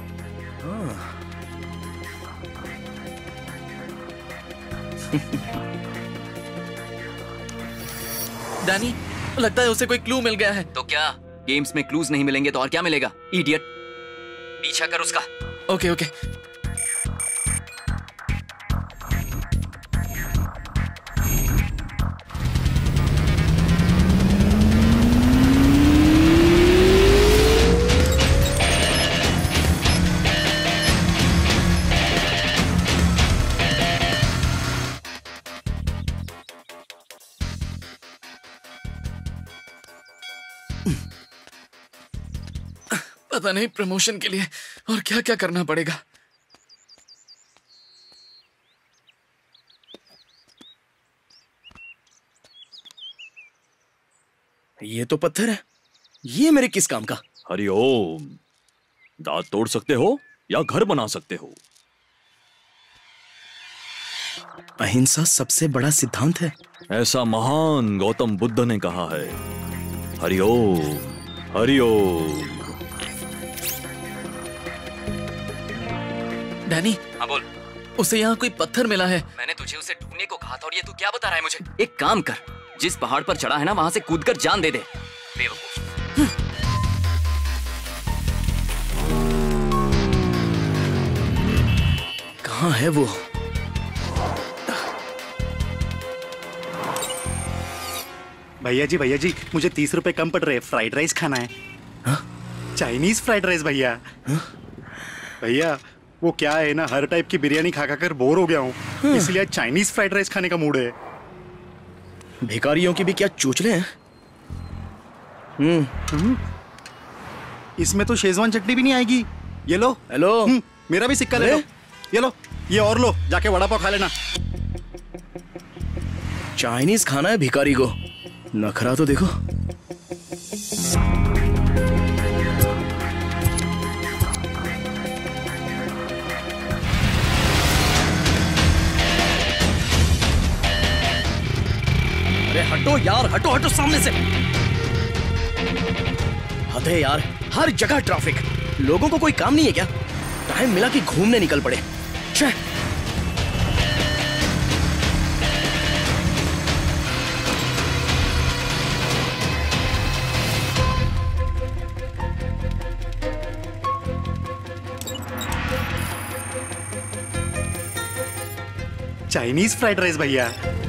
डैनी, लगता है उसे कोई क्लू मिल गया है। तो क्या गेम्स में क्लूज नहीं मिलेंगे तो और क्या मिलेगा? इडियट, पीछा कर उसका। Okay okay. पता नहीं प्रमोशन के लिए और क्या क्या करना पड़ेगा। ये तो पत्थर है, ये मेरे किस काम का? हरिओम। दांत तोड़ सकते हो या घर बना सकते हो। अहिंसा सबसे बड़ा सिद्धांत है, ऐसा महान गौतम बुद्ध ने कहा है। हरिओम हरिओम। डैनी। हाँ बोल। उसे यहाँ कोई पत्थर मिला है। मैंने तुझे उसे ढूंढने को कहा था और ये तू क्या बता रहा है मुझे? एक काम कर, जिस पहाड़ पर चढ़ा है ना वहां से कूदकर जान दे दे। बेवकूफ। कहाँ है वो? भैया जी भैया जी मुझे तीस रुपए कम पड़ रहे, फ्राइड राइस खाना है। चाइनीज फ्राइड राइस भैया। भैया वो क्या है ना, हर टाइप की बिरयानी खा खा कर बोर हो गया हूँ, इसलिए चाइनीज फ्राइड राइस खाने का मूड है। भिखारियों की भी क्या चोचले हैं। हम्म इसमें तो शेजवान चटनी भी नहीं आएगी। ये लो। हेलो मेरा भी सिक्का ले लो। ये लो, ये और लो, जाके वड़ा पाव खा लेना। चाइनीज खाना है भिखारी को, नखरा तो देखो। अरे हटो यार, हटो हटो सामने से। हद है यार, हर जगह ट्रैफिक। लोगों को कोई काम नहीं है क्या? टाइम मिला कि घूमने निकल पड़े। छह। चाइनीज फ्राइड राइस भैया।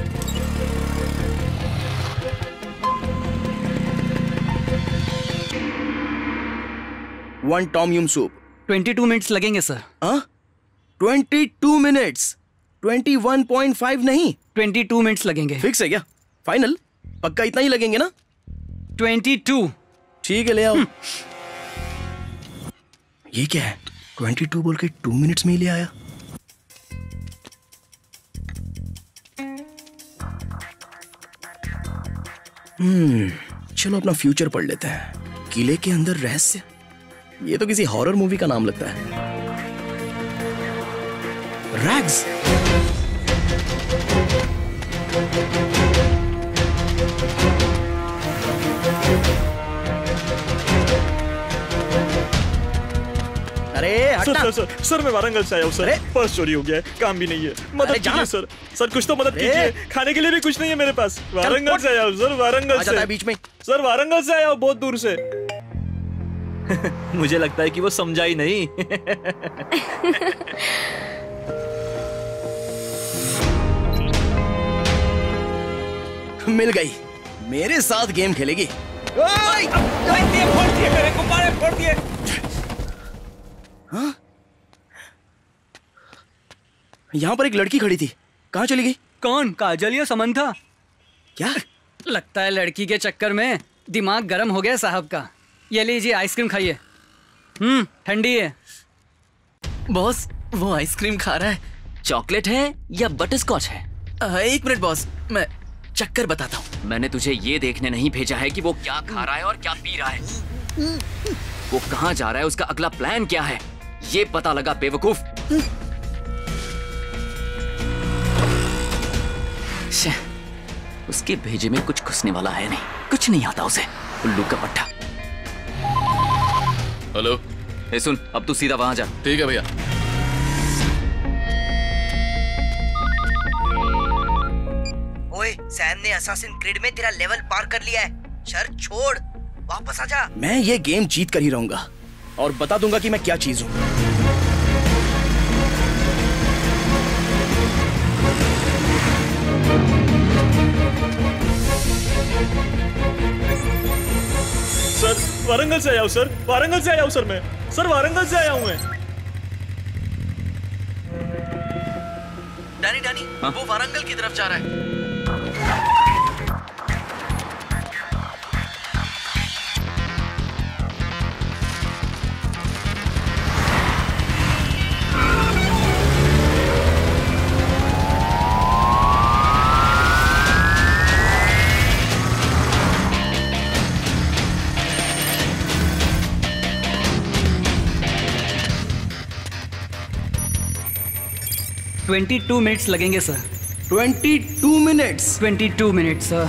One tom yum soup. Twenty two minutes लगेंगे सर। हाँ? Twenty two minutes? Twenty one point five नहीं, ट्वेंटी टू मिनट्स लगेंगे। फिक्स है क्या? फाइनल? पक्का इतना ही लगेंगे ना? Twenty two. ठीक है, ले आओ। ये क्या है? ट्वेंटी टू बोल के टू मिनट्स में ही ले आया। हम्म चलो अपना फ्यूचर पढ़ लेते हैं। किले के अंदर रहस्य। ये तो किसी हॉरर मूवी का नाम लगता है। रैग्स। अरे सर सर सर सर मैं वारंगल से आया हूँ सर। पर्स चोरी हो गया है, काम भी नहीं है, मदद कीजिए सर। सर कुछ तो मदद कीजिए, खाने के लिए भी कुछ नहीं है मेरे पास। वारंगल से आया हूँ सर, वारंगल से। बीच में सर वारंगल से आया हूँ, बहुत दूर से। मुझे लगता है कि वो समझा ही नहीं। मिल गई, मेरे साथ गेम खेलेगी। फोड़ दिए मेरे गुब्बारे, फोड़ दिए। हाँ? यहाँ पर एक लड़की खड़ी थी, कहाँ चली गई? कौन? काजल या समंथा? क्या लगता है लड़की के चक्कर में दिमाग गर्म हो गया साहब का। ये लीजिए आइसक्रीम खाइए। हम्म ठंडी है। बॉस वो आइसक्रीम खा रहा है, चॉकलेट है या बटर स्कॉच है? आ, एक मिनट बॉस, मैं चक्कर बताता हूँ। मैंने तुझे ये देखने नहीं भेजा है कि वो क्या खा रहा है और क्या पी रहा है। वो कहाँ जा रहा है, उसका अगला प्लान क्या है, ये पता लगा बेवकूफ। उसके भेजे में कुछ घुसने वाला है नहीं, कुछ नहीं आता उसे, उल्लू का पट्टा। हेलो। ए सुन, अब तू सीधा वहां जा। ठीक है भैया। ओए, सैम ने असासिन क्रीड में तेरा लेवल पार कर लिया है। शर्त छोड़, वापस आ जा। मैं ये गेम जीत कर ही रहूंगा और बता दूंगा कि मैं क्या चीज हूँ। सर वारंगल से आया हूँ सर, वारंगल से आया हूँ सर मैं। सर वारंगल से आया हूँ मैं। डैनी डैनी, वो वारंगल की तरफ जा रहा है। ट्वेंटी टू मिनट्स लगेंगे sir. Twenty two minutes? Twenty two minutes sir.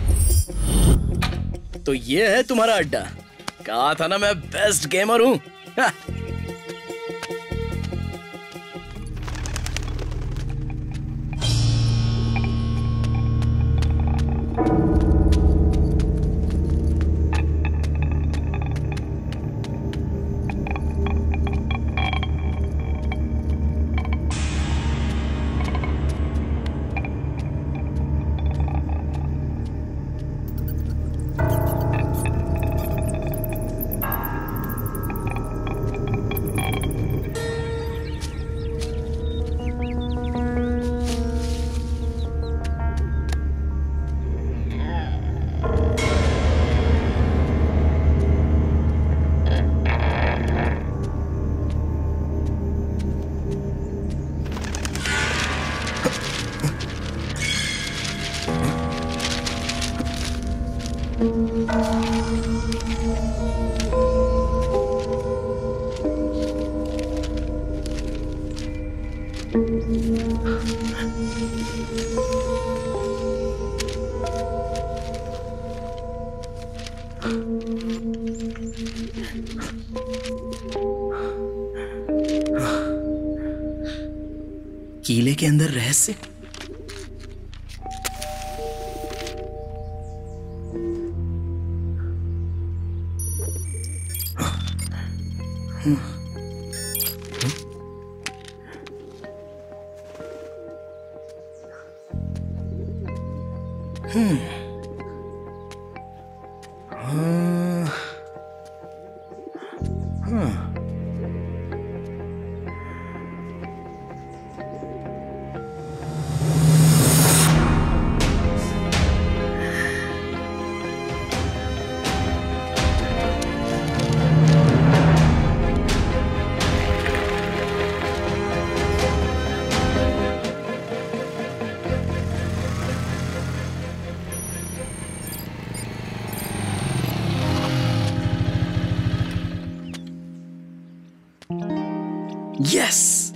तो ये है तुम्हारा अड्डा। कहा था ना मैं बेस्ट गेमर हूँ। कीले के अंदर रहस्य। Yes!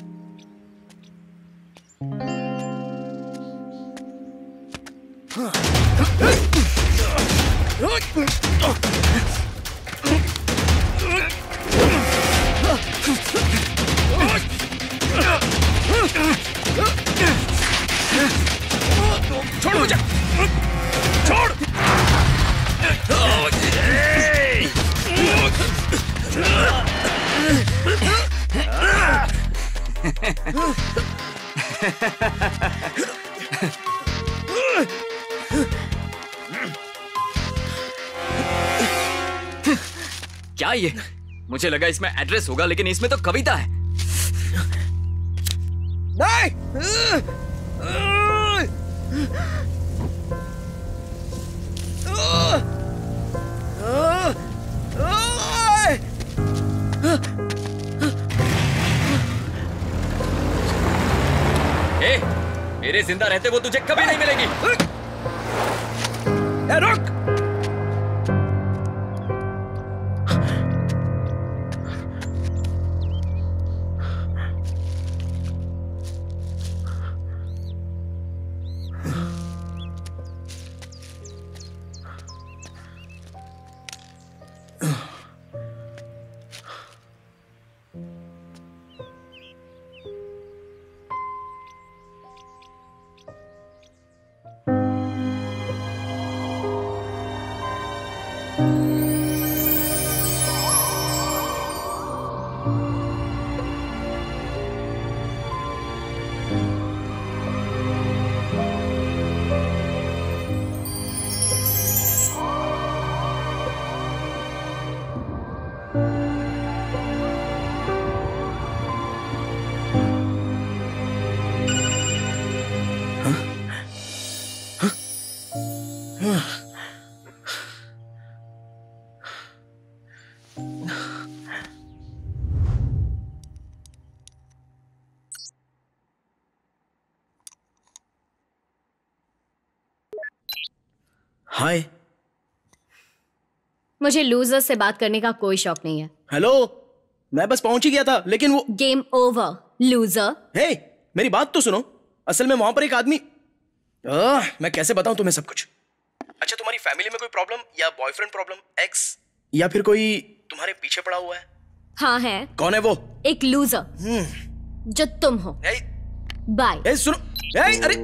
छोड़ मुझे, छोड़। क्या ये? मुझे लगा इसमें एड्रेस होगा, लेकिन इसमें तो कविता है। नहीं! ए, मेरे जिंदा रहते वो तुझे कभी नहीं मिलेगी। ए, रुक! हाय। मुझे लूजर से बात करने का कोई शौक नहीं है। हेलो, मैं बस पहुंच ही गया था, लेकिन वो गेम ओवर लूजर। हे, मेरी बात तो सुनो। असल में वहां पर एक आदमी, आ, मैं कैसे बताऊं तुम्हें सब कुछ। अच्छा, तुम्हारी फैमिली में कोई प्रॉब्लम या बॉयफ्रेंड प्रॉब्लम, एक्स, या फिर कोई तुम्हारे पीछे पड़ा हुआ है? हाँ है। कौन है वो? एक लूजर जो तुम हो। बाय। ए सुनो, ए अरे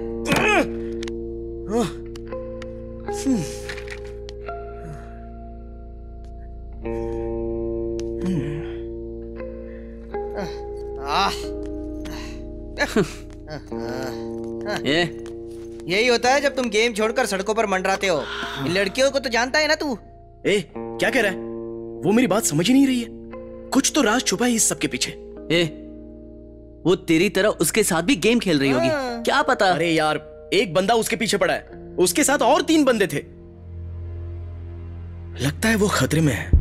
ये यही होता है जब तुम गेम छोड़कर सड़कों पर मंडराते हो। इन लड़कियों को तो जानता है ना तू। ए क्या कह रहा है? वो मेरी बात समझ ही नहीं रही है। कुछ तो राज छुपा है इस सब के पीछे। ए, वो तेरी तरह उसके साथ भी गेम खेल रही होगी, क्या पता। अरे यार, एक बंदा उसके पीछे पड़ा है, उसके साथ और तीन बंदे थे। लगता है वो खतरे में है।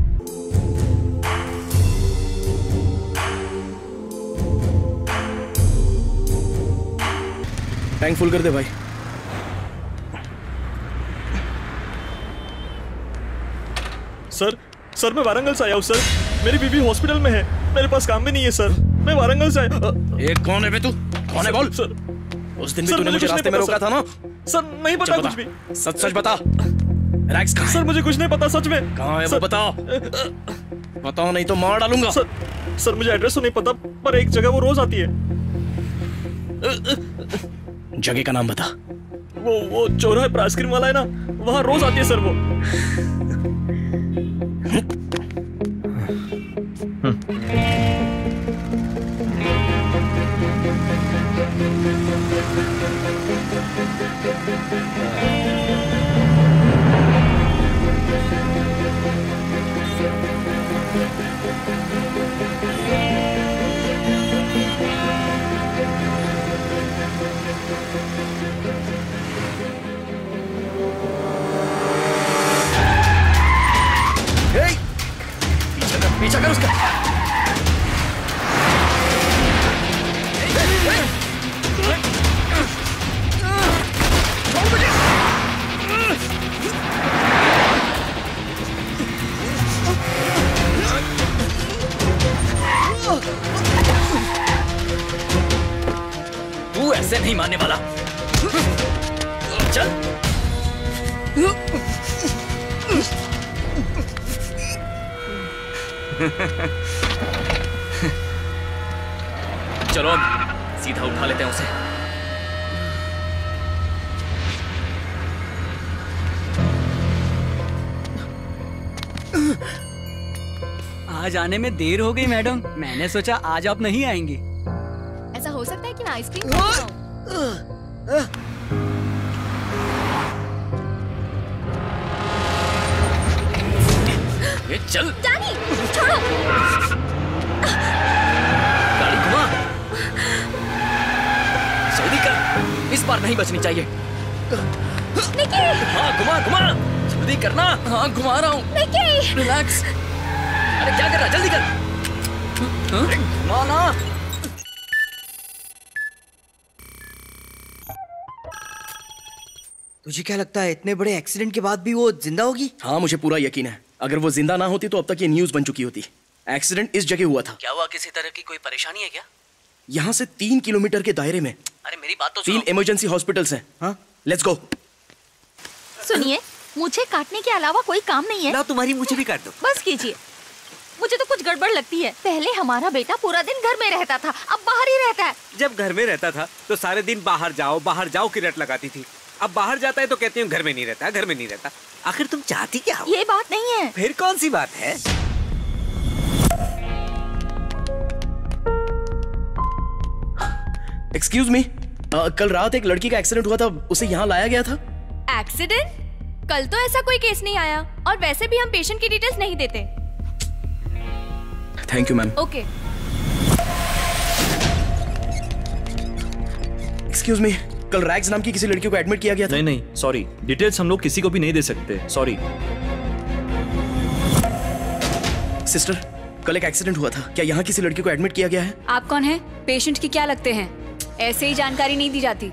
टैंक फुल कर दे भाई। सर सर मैं वारंगल से आया हूँ सर। मेरी बीवी हॉस्पिटल में है, मेरे पास काम भी नहीं है सर। मैं वारंगल से आया। एक कौन है बे तू? कौन है बोल? सर उस दिन भी तूने मुझे रास्ते में रोका था ना? सर नहीं पता कुछ भी। सच सच बता। रैक्स कहाँ है? सर मुझे कुछ नहीं पता सच में। कहाँ है वो बताओ। बताओ नहीं तो मार डालूंगा। सर सर मुझे एड्रेस तो नहीं पता, पर एक जगह वो रोज आती है। जगह का नाम बता। वो वो चौराहे पर आइसक्रीम वाला है ना, वहाँ रोज आती है सर वो। पीछा कर उसका। तू ऐसे नहीं मानने वाला। चल। चलो अब सीधा उठा लेते हैं उसे। आज आने में देर हो गई मैडम, मैंने सोचा आज आप नहीं आएंगी। ऐसा हो सकता है कि मैं आइसक्रीम खाऊं? ये चल। जानी, छोड़ो। गाड़ी घुमा। जल्दी कर, इस बार नहीं बचनी चाहिए। निकी। हाँ घुमा घुमा, जल्दी करना। हाँ घुमा रहा हूँ। निकी। रिलैक्स। अरे क्या कर रहा है, जल्दी कर। घुमा ना। तुझे क्या लगता है इतने बड़े एक्सीडेंट के बाद भी वो जिंदा होगी? हाँ मुझे पूरा यकीन है। अगर वो जिंदा ना होती तो अब तक ये न्यूज बन चुकी होती। एक्सीडेंट इस जगह हुआ था। क्या हुआ, किसी तरह की कोई परेशानी है क्या? यहाँ से तीन किलोमीटर के दायरे में अरे मेरी बात तो तीन इमरजेंसी हॉस्पिटल्स हैं। हाँ लेट्स गो। सुनिए, मुझे काटने के अलावा कोई काम नहीं है। ना तुम्हारी मुझे भी काट दो। बस कीजिए, मुझे तो कुछ गड़बड़ लगती है। पहले हमारा बेटा पूरा दिन घर में रहता था, अब बाहर ही रहता है। जब घर में रहता था तो सारे दिन बाहर जाओ बाहर जाओ की रट लगाती थी। अब बाहर जाता है तो कहती हूँ घर में नहीं रहता, घर में नहीं रहता। आखिर तुम चाहती क्या हो? ये बात नहीं है। फिर कौन सी बात है? एक्सक्यूज मी, कल रात एक लड़की का एक्सीडेंट हुआ था, उसे यहाँ लाया गया था। एक्सीडेंट? कल तो ऐसा कोई केस नहीं आया, और वैसे भी हम पेशेंट की डिटेल्स नहीं देते। Thank you ma'am. Okay. Excuse me, कल रैक्स नाम की किसी लड़की को एडमिट किया गया था। नहीं नहीं सॉरी, डिटेल्स हम लोग किसी को भी नहीं दे सकते, सॉरी। सिस्टर, कल एक एक्सीडेंट हुआ था, क्या यहाँ किसी लड़की को एडमिट किया गया है? आप कौन है? पेशेंट की क्या लगते हैं? ऐसे ही जानकारी नहीं दी जाती।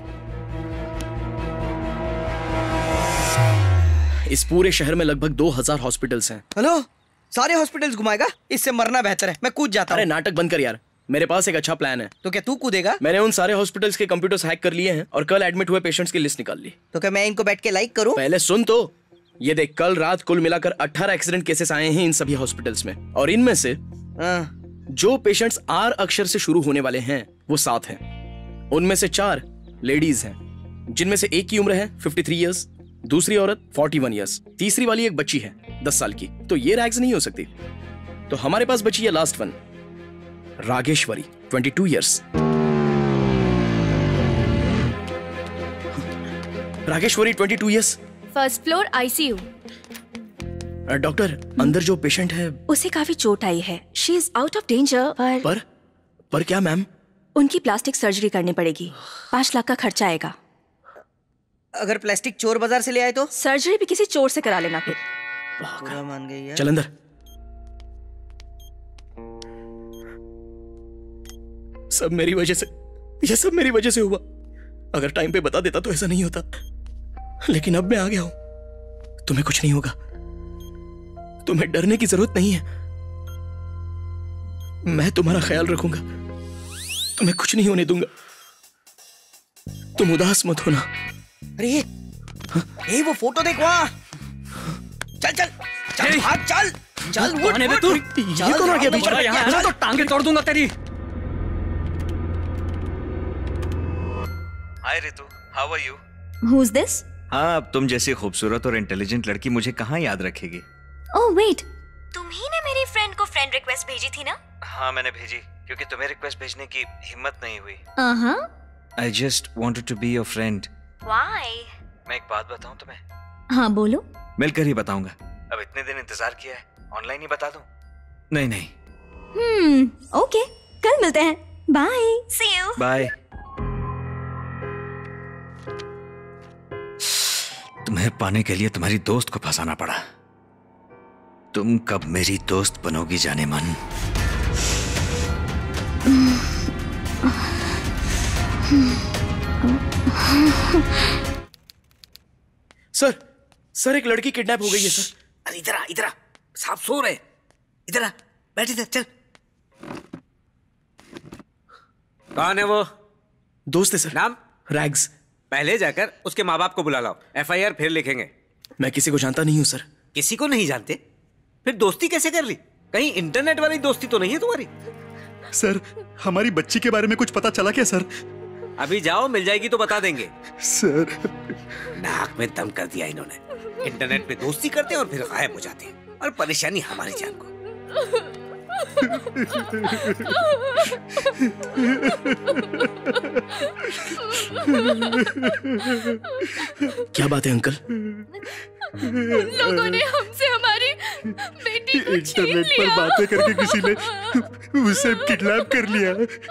इस पूरे शहर में लगभग दो हजार हॉस्पिटल्स हैं। हेलो, सारे हॉस्पिटल्स घुमाएगा? इससे मरना बेहतर है, मैं कूद जाता हूँ। अरे नाटक बंद कर यार, मेरे पास एक अच्छा प्लान है। तो क्या तू कूदेगा? मैंने उन सारे हॉस्पिटल्स के कंप्यूटर्स हैक कर लिए हैं और कल एडमिट हुए पेशेंट्स की लिस्ट निकाल ली। तो क्या मैं इनको बैठ के लाइक करूं? पहले सुन तो। ये देख, कल रात कुल मिलाकर अठारह एक्सीडेंट केसेस आए हैं इन सभी हॉस्पिटल्स में, और इनमें से जो पेशेंट्स आर अक्षर से शुरू होने वाले हैं वो सात हैं। उनमें से चार लेडीज हैं, जिनमें से एक की उम्र है तिरेपन इयर्स, दूसरी औरत इकतालीस इयर्स, तीसरी वाली एक बच्ची है दस साल की। तो ये रैग्स नहीं हो सकती। तो हमारे पास बची है लास्ट वन, रागेश्वरी बाईस इयर्स। रागेश्वरी बाईस years. First floor ICU. Doctor, अंदर जो पेशेंट है उसे काफी चोट आई है। She is out of danger, पर पर पर क्या मैम? उनकी प्लास्टिक सर्जरी करनी पड़ेगी। पांच लाख का खर्चा आएगा। अगर प्लास्टिक चोर बाजार से ले आए तो? सर्जरी भी किसी चोर से करा लेना फिर। पूरा मान गई है। चल अंदर। सब मेरी वजह से, ये सब मेरी वजह से हुआ। अगर टाइम पे बता देता तो ऐसा नहीं होता, लेकिन अब मैं आ गया हूं। तुम्हें कुछ नहीं होगा, तुम्हें डरने की जरूरत नहीं है। मैं तुम्हारा ख्याल रखूंगा, तुम्हें कुछ नहीं होने दूंगा। तुम उदास मत होना। अरे ये, ये वो फोटो देख वहां। चल चल चल भाग, चल चल उठ, आने दे तू। चल, ये कौन आ गया बीच में? यहाँ यहाँ तो टांगे तोड़ दूंगा तेरी। Hi Ritu, how are you? Who is this? हाँ, अब तुम जैसी खूबसूरत और इंटेलिजेंट लड़की मुझे कहाँ याद रखेगी? ओह वेट, तुम ही ने मेरी फ्रेंड को फ्रेंड रिक्वेस्ट भेजी थी ना? हाँ मैंने भेजी, क्योंकि तुम्हें रिक्वेस्ट भेजने की हिम्मत नहीं हुई। uh-huh. I just wanted to be your friend. Why? मैं एक बात बताऊं तुम्हें? हाँ बोलो। मिलकर ही बताऊंगा। अब इतने दिन इंतजार किया है, ऑनलाइन ही बता दूं? नहीं नहीं। हम्म, ओके, कल मिलते हैं। Bye, see you. बाय। तुम्हें पाने के लिए तुम्हारी दोस्त को फंसाना पड़ा। तुम कब मेरी दोस्त बनोगी जाने मन। सर, सर एक लड़की किडनैप हो गई है सर। अरे इधर आ, इधर आ, साहब सो रहे। इधर आ, बैठ इधर, चल। कौन है वो? दोस्त है सर। नाम? रैग्स। पहले जाकर उसके माँ बाप को बुला लाओ, एफ आई आर फिर लिखेंगे। मैं किसी को जानता नहीं हूँ सर। किसी को नहीं जानते? फिर दोस्ती कैसे कर ली? कहीं इंटरनेट वाली दोस्ती तो नहीं है तुम्हारी? सर, हमारी बच्ची के बारे में कुछ पता चला क्या सर? अभी जाओ, मिल जाएगी तो बता देंगे। सर, नाक में दम कर दिया इन्होंने। इंटरनेट पे दोस्ती करते हैं और फिर गायब हो जाते हैं, और परेशानी हमारी जान को। क्या बात है अंकल? लोगों ने हमसे हमारी बेटी को छीन इंटरनेट पर लिया। बातें करके किसी ने उसे किडनैप कर लिया।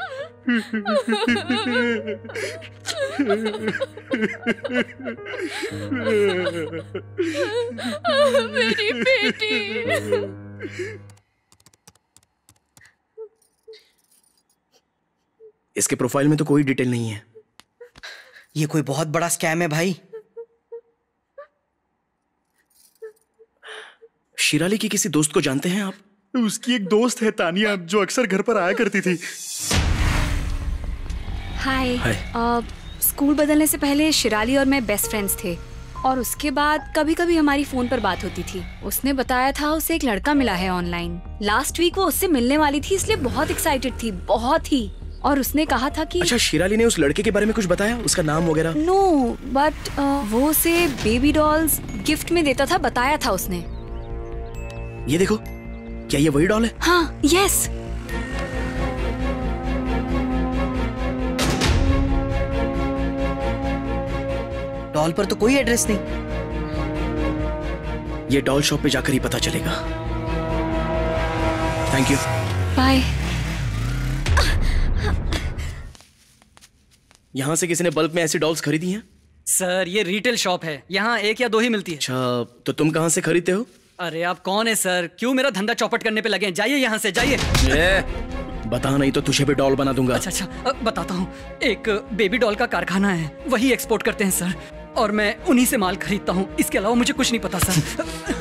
मेरी बेटी। इसके प्रोफाइल में तो कोई डिटेल नहीं है। ये कोई बहुत बड़ा स्कैम है भाई। शिराली की किसी दोस्त को जानते हैं आप? उसकी एक दोस्त है तानिया, जो अक्सर घर पर आया करती थी। हाय। स्कूल बदलने से पहले शिराली और मैं बेस्ट फ्रेंड्स थे, और उसके बाद कभी कभी हमारी फोन पर बात होती थी। उसने बताया था उसे एक लड़का मिला है ऑनलाइन। लास्ट वीक वो उससे मिलने वाली थी, इसलिए बहुत एक्साइटेड थी, बहुत ही। और उसने कहा था कि अच्छा, शिराली ने उस लड़के के बारे में कुछ बताया, उसका नाम वगैरह? नो, बट वो उसे बेबी डॉल्स गिफ्ट में देता था, बताया था उसने। ये देखो, क्या ये वही डॉल है? हाँ, यस। डॉल पर तो कोई एड्रेस नहीं। ये डॉल शॉप पे जाकर ही पता चलेगा। Thank you. बाय। यहाँ से किसी ने बल्क में ऐसी डॉल्स खरीदी हैं? सर, ये रिटेल शॉप है, यहाँ एक या दो ही मिलती है। अच्छा, तो तुम कहाँ से खरीदते हो? अरे आप कौन है सर? क्यों मेरा धंधा चौपट करने पे लगे हैं? जाइए यहाँ से, जाइए। बता, नहीं तो तुझे भी डॉल बना दूंगा। अच्छा अच्छा, अब बताता हूँ। एक बेबी डॉल का कारखाना है, वही एक्सपोर्ट करते हैं सर, और मैं उन्हीं से माल खरीदता हूँ। इसके अलावा मुझे कुछ नहीं पता सर।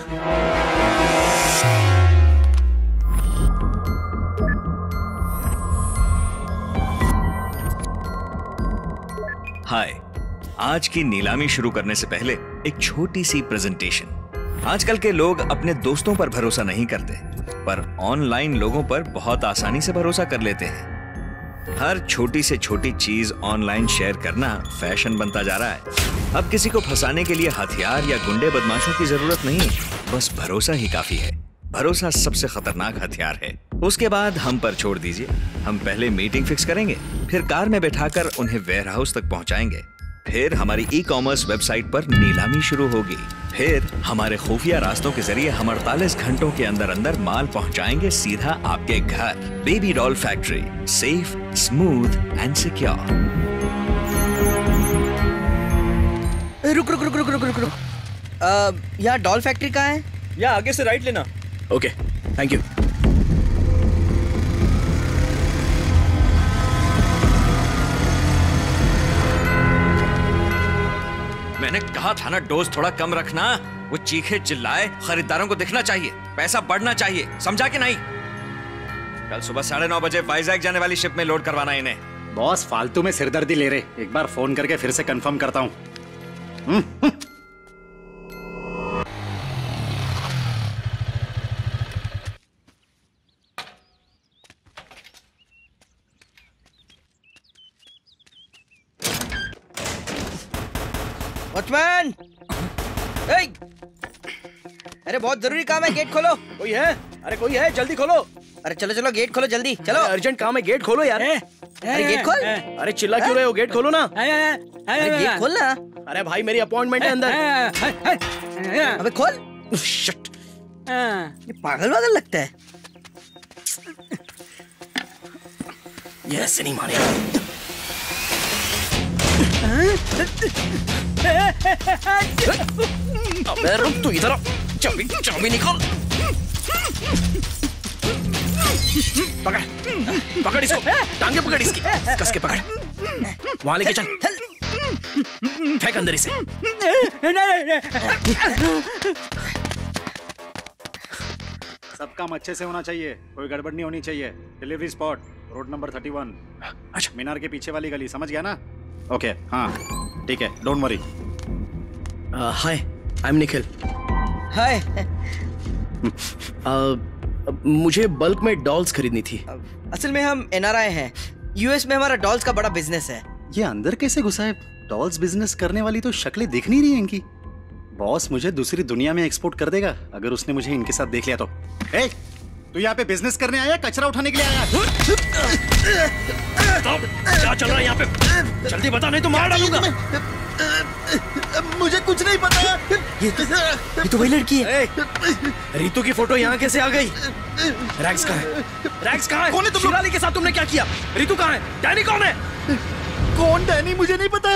हाय, आज की नीलामी शुरू करने से पहले एक छोटी सी प्रेजेंटेशन। आजकल के लोग अपने दोस्तों पर भरोसा नहीं करते, पर ऑनलाइन लोगों पर बहुत आसानी से भरोसा कर लेते हैं। हर छोटी से छोटी चीज ऑनलाइन शेयर करना फैशन बनता जा रहा है। अब किसी को फंसाने के लिए हथियार या गुंडे बदमाशों की जरूरत नहीं, बस भरोसा ही काफी है। भरोसा सबसे खतरनाक हथियार है। उसके बाद हम पर छोड़ दीजिए। हम पहले मीटिंग फिक्स करेंगे, फिर कार में बैठाकर उन्हें वेयर हाउस तक पहुंचाएंगे, फिर हमारी ई कॉमर्स वेबसाइट पर नीलामी शुरू होगी, फिर हमारे खुफिया रास्तों के जरिए हम अड़तालीस घंटों के अंदर अंदर माल पहुंचाएंगे सीधा आपके घर। Baby doll factory, safe, smooth and secure. रुक रुक रुक रुक रुक रुक रुक यहाँ डॉल फैक्ट्री कहाँ है? यहाँ आगे से राइट लेना। Okay, thank you. मैंने कहा था ना डोज थोड़ा कम रखना। वो चीखे चिल्लाए, खरीदारों को दिखना चाहिए, पैसा बढ़ना चाहिए, समझा कि नहीं? कल सुबह साढ़े नौ बजे वाइजैक जाने वाली शिप में लोड करवाना इन्हें। बॉस फालतू में सिरदर्दी ले रहे, एक बार फोन करके फिर से कंफर्म करता हूँ। वॉचमैन! अरे बहुत जरूरी काम है, गेट खोलो। कोई है? अरे कोई है, जल्दी खोलो। अरे चलो चलो गेट खोलो जल्दी, चलो। अर्जेंट काम है, गेट खोलो यार। अरे गेट खोल। अरे चिल्ला क्यों रहे हो, गेट खोलो ना। अरे गेट खोल ना। अरे भाई मेरी अपॉइंटमेंट है अंदर। अबे खोल। शिट, ये पागल वागल लगता है। ये ऐसे नहीं मानेगा। अबे रुक तू इधर, चाबी चाबी निकाल। पकड़ पकड़ इसको, टांगे पकड़ इसकी, कस के पकड़, वहां लेके चल, फेंक अंदर इसे। सब काम अच्छे से होना चाहिए, कोई गड़बड़ नहीं होनी चाहिए। Delivery spot road number thirty one, अच्छा मीनार के पीछे वाली गली, समझ गया ना? ओके हाँ ठीक है, don't worry. Hi, I am Nikhil. Hi. मुझे बल्क में डॉल्स खरीदनी थी। असल में हम एन आर आई हैं, यूएस में हमारा डॉल्स का बड़ा बिजनेस है। ये अंदर कैसे घुसा है? डॉल्स बिजनेस करने वाली तो शक्लें दिख नहीं रही इनकी। बॉस मुझे दूसरी दुनिया में एक्सपोर्ट कर देगा अगर उसने मुझे इनके साथ देख लिया तो। ए, तू यहाँ पे बिजनेस करने आया, कचरा उठाने के लिए आया? तो, क्या चल रहा है यहाँ पे? जल्दी बता नहीं तो मार डालूंगा। मुझे कुछ नहीं पता। ये तो, ये तो वही लड़की है। रीतू की फोटो यहाँ कैसे आ गई? रैक्स कहाँ है? रैक्स कहाँ है? कौन है तुम? शिवाली के साथ तुमने क्या किया? रीतू कहाँ है? डैनी कौन है? कौन डैनी? मुझे नहीं पता।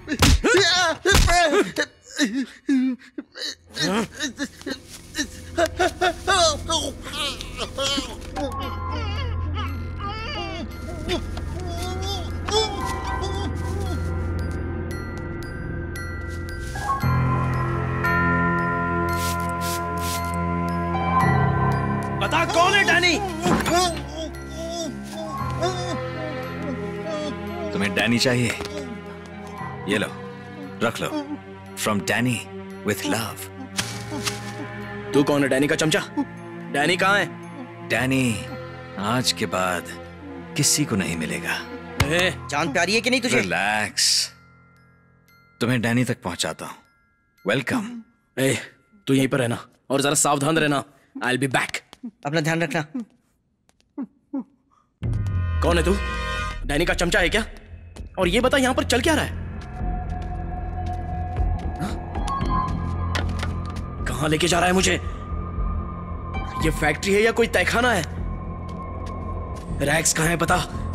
बता कौन है डैनी? तुम्हें डैनी चाहिए? ये लो, रख लो। From Danny with love. तू कौन है? डैनी का चमचा? डैनी कहाँ है? डैनी आज के बाद किसी को नहीं मिलेगा। ए, जान प्यारी है कि नहीं तुझे? रिलैक्स, तुम्हें डैनी तक पहुंचाता हूँ। वेलकम। ए, तू यहीं पर रहना और जरा सावधान रहना। I will be back. अपना ध्यान रखना। कौन है तू? डैनी का चमचा है क्या? और ये बता यहाँ पर चल क्या रहा है? कहाँ लेके जा रहा है मुझे? ये फैक्ट्री है या कोई तहखाना है? रैक्स कहाँ है पता?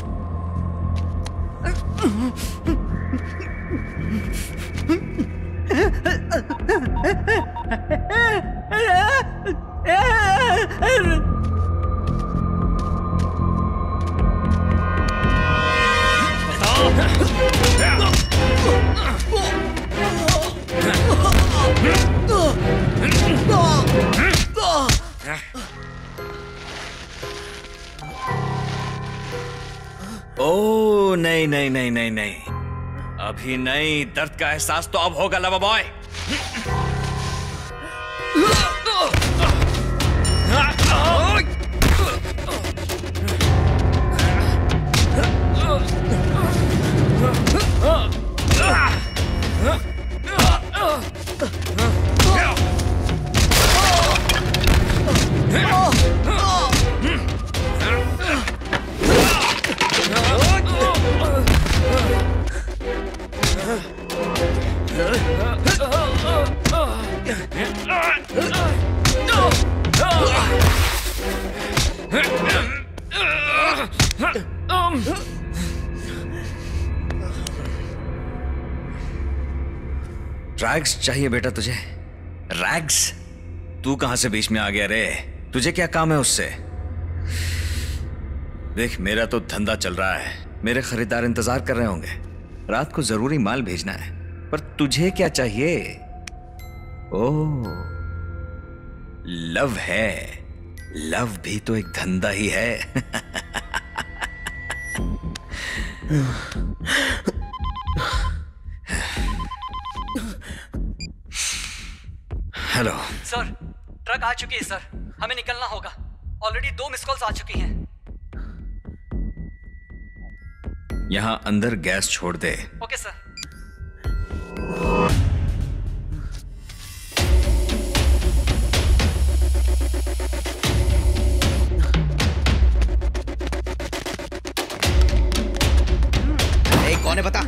ओ नहीं नहीं नहीं नहीं नहीं, अभी नहीं। दर्द का एहसास तो अब होगा लवा बॉय। रैग्स चाहिए बेटा तुझे? रैग्स? तू कहां से बीच में आ गया रे? तुझे क्या काम है उससे? देख, मेरा तो धंधा चल रहा है, मेरे खरीदार इंतजार कर रहे होंगे, रात को जरूरी माल भेजना है, पर तुझे क्या चाहिए? ओह, लव है। लव भी तो एक धंधा ही है। हेलो सर, ट्रक आ चुकी है सर, हमें निकलना होगा। ऑलरेडी दो मिस कॉल्स आ चुकी हैं। यहां अंदर गैस छोड़ दे। Okay sir. ए, कौन है बता?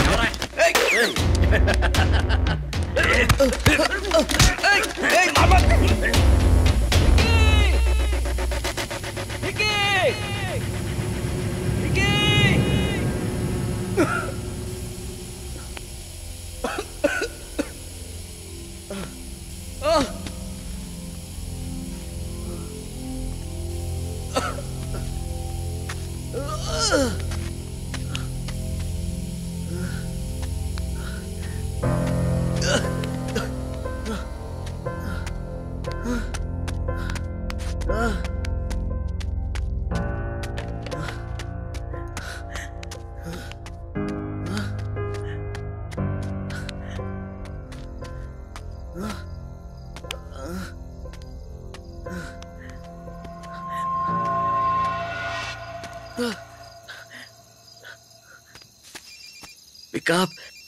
पिकअप।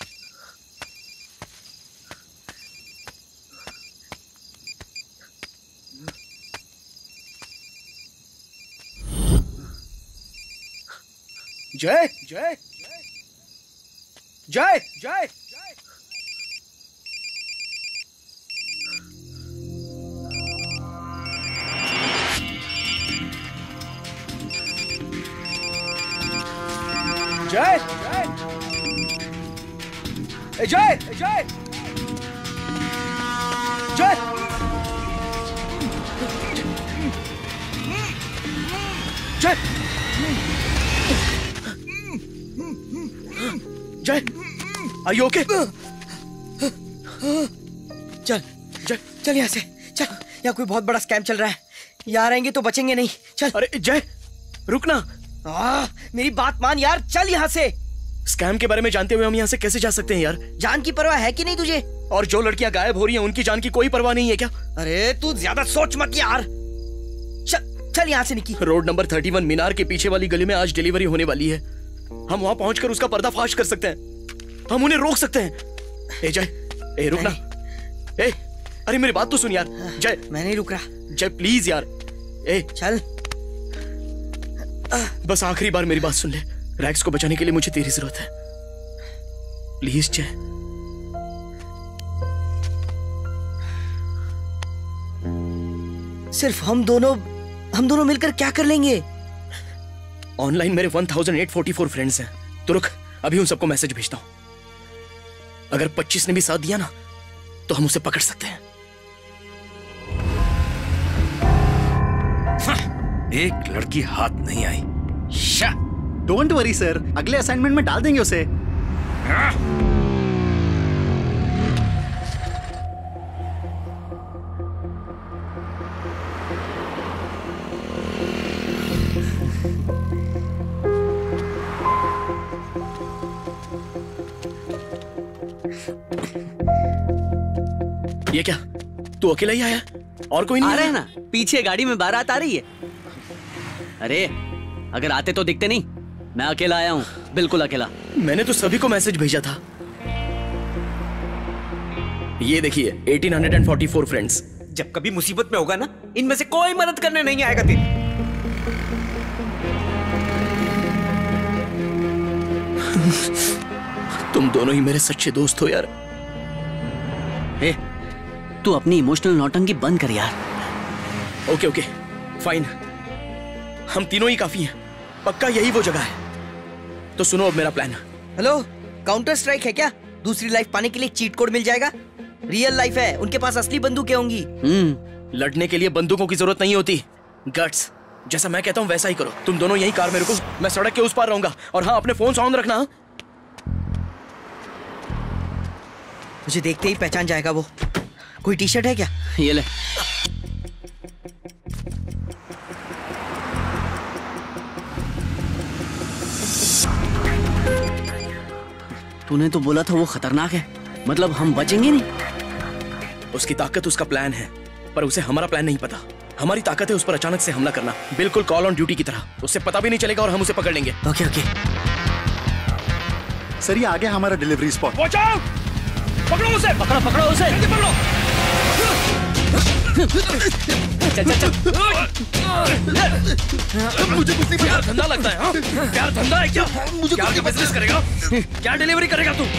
जय जय जय जय जय जय जय जय जय जय जय आर यू ओके? चल जय चल यहाँ से चल, यहाँ कोई बहुत बड़ा स्कैम चल रहा है, यहाँ रहेंगे तो बचेंगे नहीं। चल। अरे जय रुकना। आ, मेरी बात मान यार, चल यहाँ से। स्कैम के बारे में जानते हुए हम यहाँ से कैसे जा सकते हैं यार? जान की परवाह है कि नहीं तुझे? और जो लड़कियां गायब हो रही हैं उनकी जान की कोई परवाह नहीं है क्या? अरे तू ज्यादा सोच मत यार, चल चल यहाँ से Nikki. Road number thirty one Minar के पीछे वाली गली में आज डिलीवरी होने वाली है। हम वहां पहुंचकर उसका पर्दाफाश कर सकते हैं, हम उन्हें रोक सकते हैं। ए जय, ए रुकना। ए अरे मेरी बात तो सुन यार। जय मैं नहीं रुक रहा। जय प्लीज यार। ए चल, बस आखिरी बार मेरी बात सुन ले। रैक्स को बचाने के लिए मुझे तेरी जरूरत है, प्लीज जय। सिर्फ हम दोनों हम दोनों मिलकर क्या कर लेंगे? ऑनलाइन मेरे one thousand eight forty four friends हैं। तो रुक, अभी उन सबको मैसेज भेजता हूं। अगर पच्चीस ने भी साथ दिया ना तो हम उसे पकड़ सकते हैं। एक लड़की हाथ नहीं आई। डोंट वरी सर, अगले असाइनमेंट में डाल देंगे उसे। ये क्या, तू अकेला ही आया? और कोई नहीं आ रहा है ना? पीछे गाड़ी में बारात आ रही है। अरे अगर आते तो दिखते नहीं। मैं अकेला आया हूँ, बिल्कुल अकेला। मैंने तो सभी को मैसेज भेजा था। ये देखिए अठारह सौ चौवालीस फ्रेंड्स। जब कभी मुसीबत में होगा ना, इनमें से कोई मदद करने नहीं आएगा तेरी। तुम दोनों ही मेरे सच्चे दोस्त हो यार। ए, तू अपनी इमोशनल नौटंकी बंद कर यार। ओके ओके फाइन, हम तीनों ही काफी हैं। पक्का यही वो जगह है। तो सुनो अब मेरा प्लान। हेलो, काउंटर स्ट्राइक है क्या? दूसरी लाइफ पाने के लिए चीट कोड मिल जाएगा? रियल लाइफ है, उनके पास असली बंदूकें होंगी। हम्म, लड़ने के लिए बंदूकों की जरूरत नहीं होती। गट्स, जैसा मैं कहता हूँ वैसा ही करो। तुम दोनों यही कार में रुको, मैं सड़क के उस पार रहूंगा। और हाँ, अपने फोन ऑन रखना। मुझे देखते ही पहचान जाएगा वो। कोई टी शर्ट है क्या? ये ले। तूने तो बोला था वो खतरनाक है, मतलब हम बचेंगे नहीं। उसकी ताकत उसका प्लान है, पर उसे हमारा प्लान नहीं पता। हमारी ताकत है उस पर अचानक से हमला करना, बिल्कुल कॉल ऑन ड्यूटी की तरह। उससे पता भी नहीं चलेगा और हम उसे पकड़ लेंगे। Okay okay. सर ये आ गया हमारा डिलीवरी स्पॉट। Watch out! पकड़ो उसे! पकड़ो पकड़ो उसे! जल्दी पकड़ो! चल चल चल। मुझे कुछ नहीं पता। धंधा लगता है? हाँ? क्या धंधा है क्या? मुझे क्या बिजनेस करेगा? क्या डिलीवरी करेगा तू?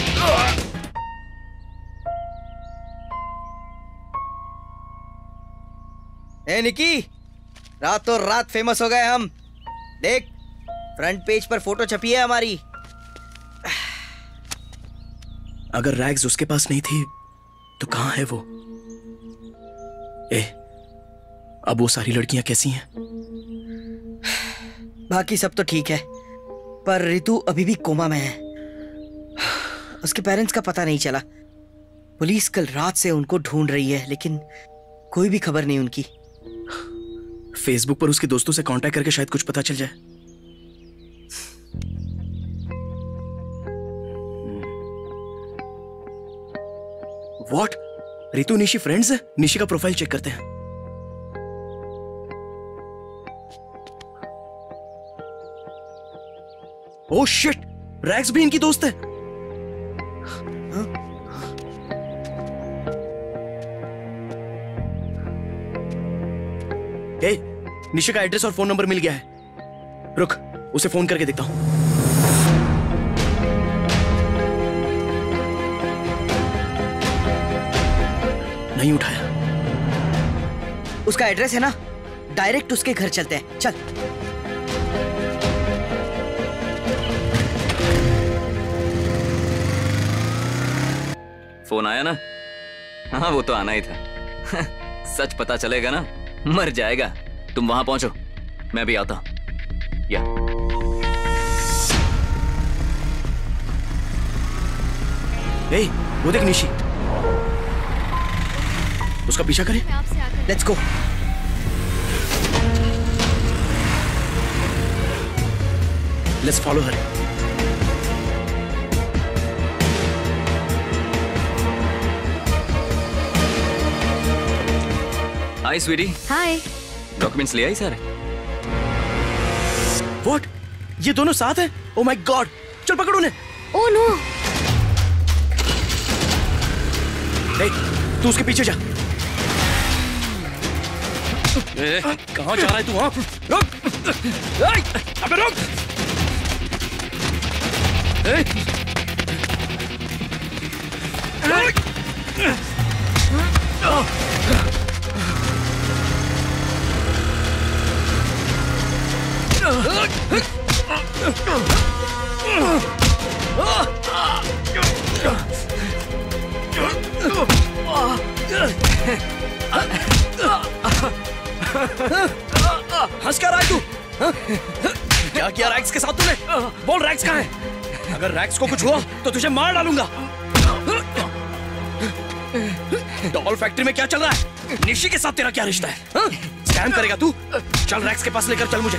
ए निकी, रातों रात फेमस हो गए हम। देख, फ्रंट पेज पर फोटो छपी है हमारी। अगर रैग्स उसके पास नहीं थी तो कहां है वो? ए, अब वो सारी लड़कियां कैसी हैं? बाकी सब तो ठीक है, पर रितु अभी भी कोमा में है। उसके पेरेंट्स का पता नहीं चला। पुलिस कल रात से उनको ढूंढ रही है, लेकिन कोई भी खबर नहीं उनकी। फेसबुक पर उसके दोस्तों से कांटेक्ट करके शायद कुछ पता चल जाए। व्हाट? रितु निशी फ्रेंड्स है? निशी का प्रोफाइल चेक करते हैं। ओह शिट, रैग्स भी इनकी दोस्त है। ए, निशी का एड्रेस और फोन नंबर मिल गया है। रुक, उसे फोन करके देखता हूं। नहीं उठाया। उसका एड्रेस है ना, डायरेक्ट उसके घर चलते हैं। चल। फोन आया ना? हाँ वो तो आना ही था। सच पता चलेगा ना, मर जाएगा। तुम वहां पहुंचो, मैं भी आता हूं। या ए, वो देख निशी, उसका पीछा करें। Let's go. Let's follow her. Hi sweety. Hi. Documents ले आई सारे? व्हाट? ये दोनों साथ हैं? ओह माय गॉड, चल पकड़ उन्हें। Oh no. ए, तू उसके पीछे जा। ए, कहां जा रहा है तू? हाँ, रुक। ए, अबे रुक। ए, हंस क्या रहा है तू? क्या किया रैक्स के साथ तूने? बोल, रैक्स कहाँ है? अगर रैक्स को कुछ हुआ तो तुझे मार डालूंगा। डॉल फैक्ट्री में क्या चल रहा है? निशी के साथ तेरा क्या रिश्ता है? हाँ? स्कैम करेगा तू? चल रैक्स के पास लेकर चल मुझे।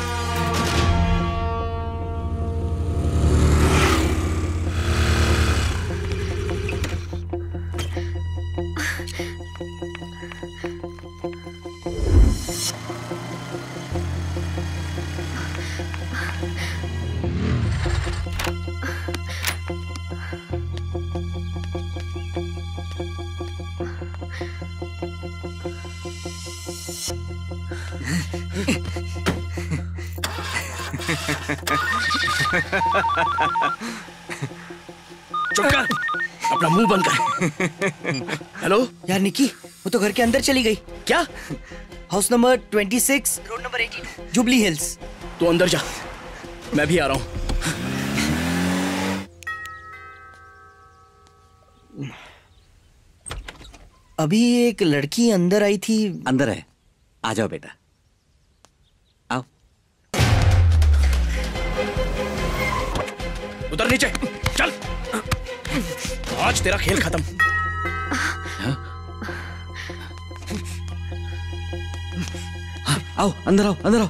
चुप कर, अपना मुंह बंद कर। हेलो यार निकी, वो तो घर के अंदर चली गई। क्या? हाउस नंबर छब्बीस, रोड नंबर अठारह, जुबली हिल्स। तू अंदर जा, मैं भी आ रहा हूं। अभी एक लड़की अंदर आई थी। अंदर है, आ जाओ बेटा, आओ। उतर नीचे, चल। आज तेरा खेल खत्म। हाँ, आओ अंदर आओ, अंदर आओ।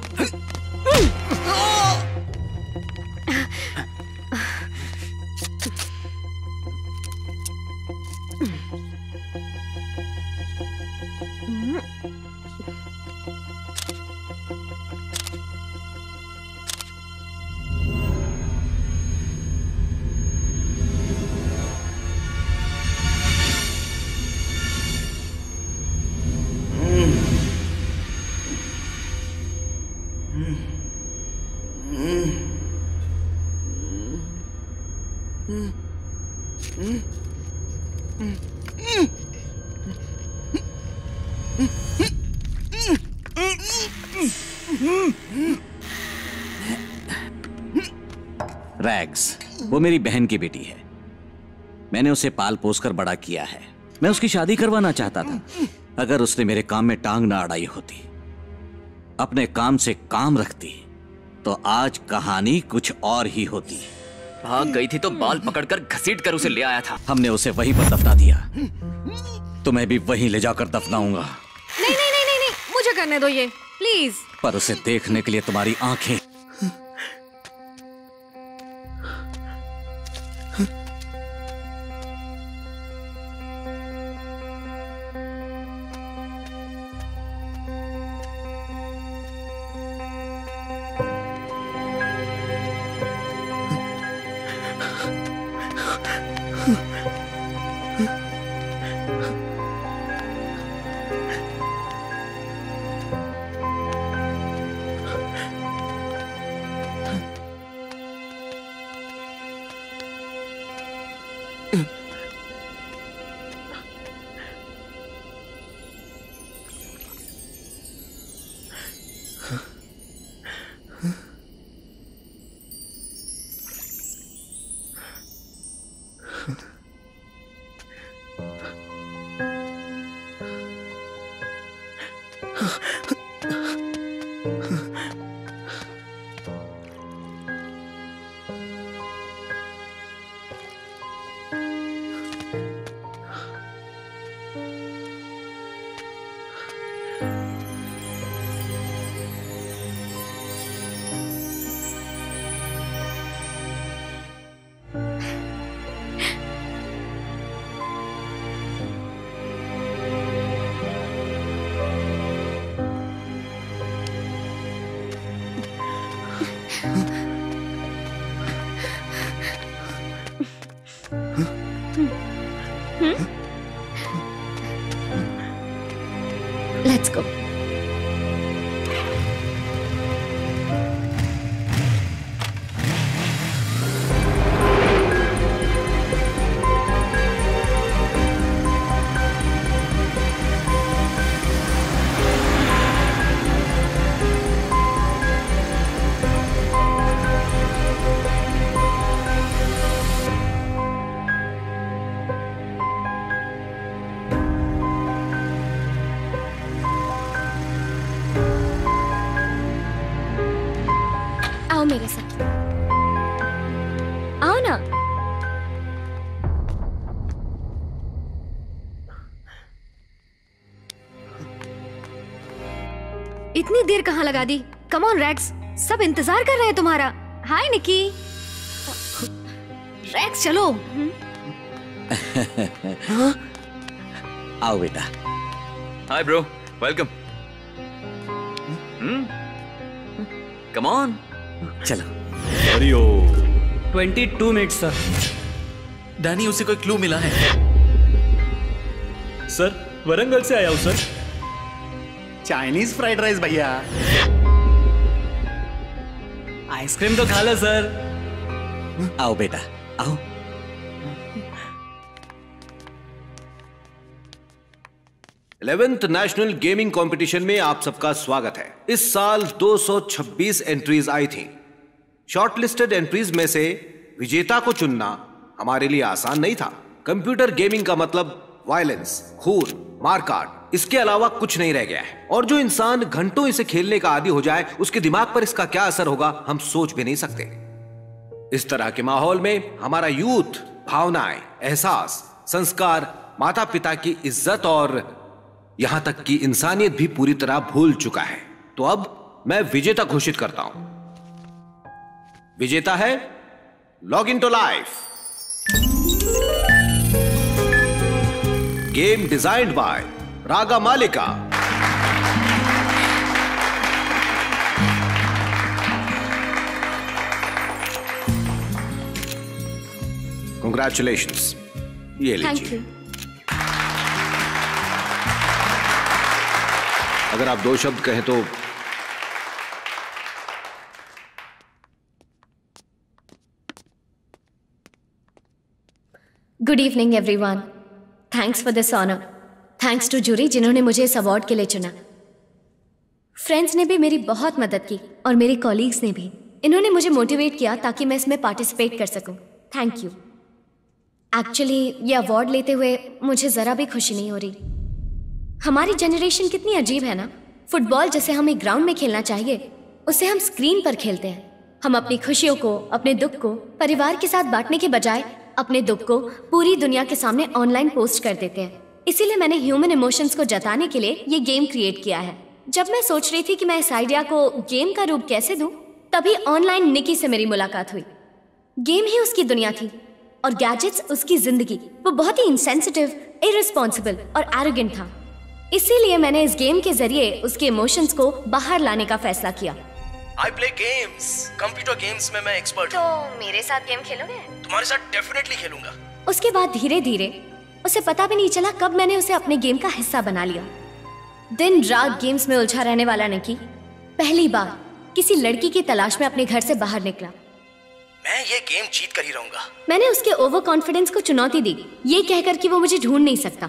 रैग्स, वो मेरी बहन की बेटी है। मैंने उसे पाल पोस कर बड़ा किया है। मैं उसकी शादी करवाना चाहता था। अगर उसने मेरे काम में टांग ना अड़ाई होती, अपने काम से काम रखती, तो आज कहानी कुछ और ही होती। भाग गई थी तो बाल पकड़कर घसीट कर उसे ले आया था। हमने उसे वहीं पर दफना दिया, तो मैं भी वहीं ले जाकर दफनाऊंगा। नहीं नहीं नहीं नहीं, नहीं। मुझे करने दो ये, प्लीज। पर उसे देखने के लिए तुम्हारी आंखें। Let's go. आओ मेरे साथ, आओ ना। इतनी देर कहाँ लगा दी? कम ऑन रैक्स, सब इंतजार कर रहे हैं तुम्हारा। हाय निकी। रैक्स चलो। आओ बेटा। Hi bro, welcome. Hmm, come on. चलो। हरिओ। Twenty two minutes sir. Danny, उसे कोई क्लू मिला है? सर, वरंगल से आया हूँ सर। चाइनीज फ्राइड राइस भैया। आइसक्रीम तो खा लो सर। आओ बेटा, आओ। इलेवेंथ नेशनल गेमिंग कंपटीशन में आप सबका स्वागत है। इस साल दो सौ छब्बीस एंट्रीज आई थी। शॉर्टलिस्टेड एंट्रीज में से विजेता को चुनना हमारे लिए आसान नहीं था। कंप्यूटर गेमिंग का मतलब वायलेंस, खून, मारकाट, इसके अलावा कुछ नहीं रह गया है। और जो इंसान घंटों इसे खेलने का आदी हो जाए, उसके दिमाग पर इसका क्या असर होगा हम सोच भी नहीं सकते। इस तरह के माहौल में हमारा यूथ भावनाएं, एहसास, संस्कार, माता पिता की इज्जत और यहां तक कि इंसानियत भी पूरी तरह भूल चुका है। तो अब मैं विजेता घोषित करता हूं। विजेता है log in to life, game designed by Raga Malika. Congratulations, ये लीजिए। अगर आप दो शब्द कहें तो। Good evening everyone. Thanks for this honour. Thanks to jury जिन्होंने मुझे इस अवार्ड के लिए चुना। फ्रेंड्स ने भी मेरी बहुत मदद की और मेरे कॉलीग्स ने भी। इन्होंने मुझे मोटिवेट किया ताकि मैं इसमें पार्टिसिपेट कर सकूं। Thank you. एक्चुअली ये अवार्ड लेते हुए मुझे ज़रा भी खुशी नहीं हो रही। हमारी जनरेशन कितनी अजीब है ना। फुटबॉल जैसे हमें ग्राउंड में खेलना चाहिए, उसे हम स्क्रीन पर खेलते हैं। हम अपनी खुशियों को, अपने दुख को परिवार के साथ बांटने के बजाय अपने दुख को पूरी दुनिया के सामने ऑनलाइन पोस्ट कर देते हैं। इसीलिए मैंने ह्यूमन इमोशंस को जताने के लिए ये गेम क्रिएट किया है। जब मैं सोच रही थी कि मैं इस आइडिया को गेम का रूप कैसे दूं, तभी ऑनलाइन निकी से मेरी मुलाकात हुई। गेम ही उसकी दुनिया थी और गैजेट्स उसकी जिंदगी। वो बहुत ही इनसेंसिटिव, इररिस्पॉन्सिबल और एरोगेंट था। इसीलिए मैंने इस गेम के जरिए उसके इमोशंस को बाहर लाने का फैसला किया। I play games, computer games में मैं एक्सपर्ट हूँ। तो मेरे साथ गेम खेलोगे? तुम्हारे साथ डेफिनेटली खेलूंगा। उसके बाद धीरे धीरे उसे पता भी नहीं चला कब मैंने उसे अपने गेम का हिस्सा बना लिया। दिन रात गेम्स में उलझा रहने वाला निकी पहली बार किसी लड़की की तलाश में अपने घर से बाहर निकला। मैं ये गेम जीत कर ही रहूंगा। मैंने उसके ओवर कॉन्फिडेंस को चुनौती दी, ये कहकर कि वो मुझे ढूंढ नहीं सकता।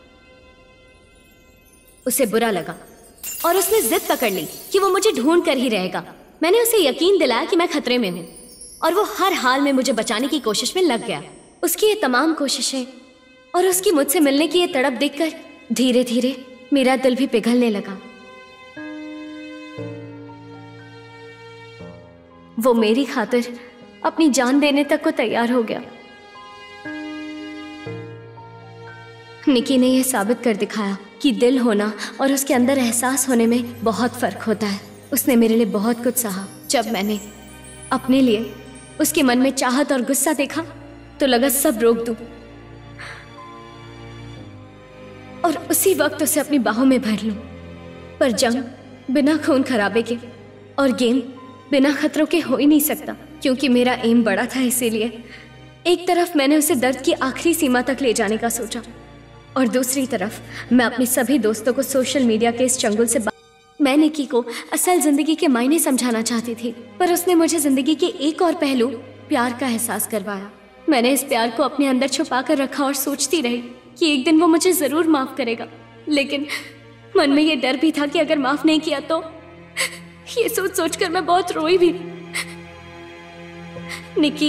उसे बुरा लगा और उसने जिद पकड़ ली कि वो मुझे ढूंढ कर ही रहेगा। मैंने उसे यकीन दिलाया कि मैं खतरे में हूँ और वो हर हाल में मुझे बचाने की कोशिश में लग गया। उसकी ये तमाम कोशिशें और उसकी मुझसे मिलने की ये तड़प देखकर धीरे धीरे मेरा दिल भी पिघलने लगा। वो मेरी खातिर अपनी जान देने तक को तैयार हो गया। निकी ने यह साबित कर दिखाया कि दिल होना और उसके अंदर एहसास होने में बहुत फर्क होता है। उसने मेरे लिए बहुत कुछ सहा। जब मैंने अपने लिए उसके मन में चाहत और गुस्सा देखा तो लगा सब रोक दूं और उसी वक्त उसे अपनी बाहों में भर लूं। पर जंग बिना खून खराबे के और गेम बिना खतरों के हो ही नहीं सकता, क्योंकि मेरा एम बड़ा था। इसीलिए एक तरफ मैंने उसे दर्द की आखिरी सीमा तक ले जाने का सोचा और दूसरी तरफ मैं अपने सभी दोस्तों को सोशल मीडिया के इस चंगुल से मैं निकी को असल जिंदगी के मायने समझाना चाहती थी, पर उसने मुझे जिंदगी के एक और पहलू प्यार का एहसास करवाया। मैंने इस प्यार को अपने अंदर छुपा कर रखा और सोचती रही कि एक दिन वो मुझे जरूर माफ करेगा, लेकिन मन में ये डर भी था कि अगर माफ नहीं किया तो। ये सोच सोचकर मैं बहुत रोई भी। निकी,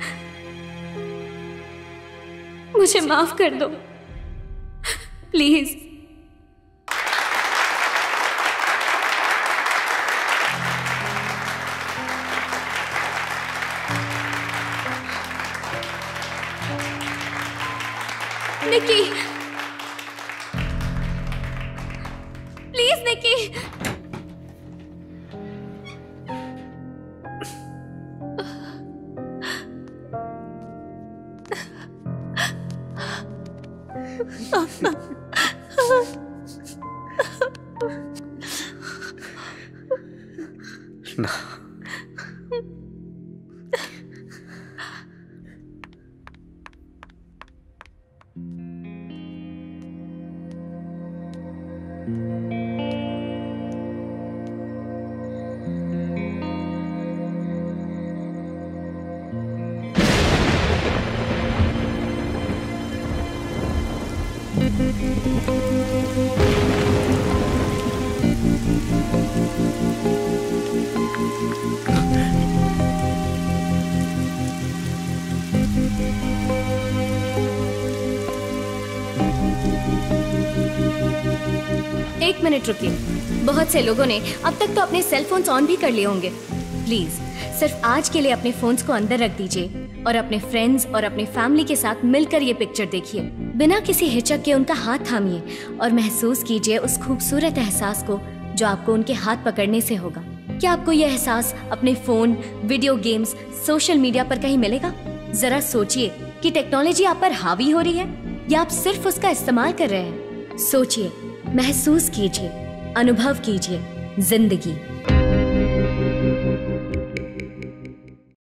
मुझे माफ कर दो प्लीज। निकी, प्लीज निकी। ना एक मिनट रुकिए। बहुत से लोगों ने अब तक तो अपने सेल फोन्स ऑन भी कर लिए होंगे। प्लीज सिर्फ आज के लिए अपने फोन्स को अंदर रख दीजिए और अपने फ्रेंड्स और अपने फैमिली के साथ मिलकर ये पिक्चर देखिए। बिना किसी हिचक के उनका हाथ थामिए और महसूस कीजिए उस खूबसूरत एहसास को जो आपको उनके हाथ पकड़ने से होगा। क्या आपको यह एहसास अपने phone, video games, social media पर कहीं मिलेगा? जरा सोचिए कि टेक्नोलॉजी आप पर हावी हो रही है या आप सिर्फ उसका इस्तेमाल कर रहे हैं। सोचिए, महसूस कीजिए, अनुभव कीजिए जिंदगी।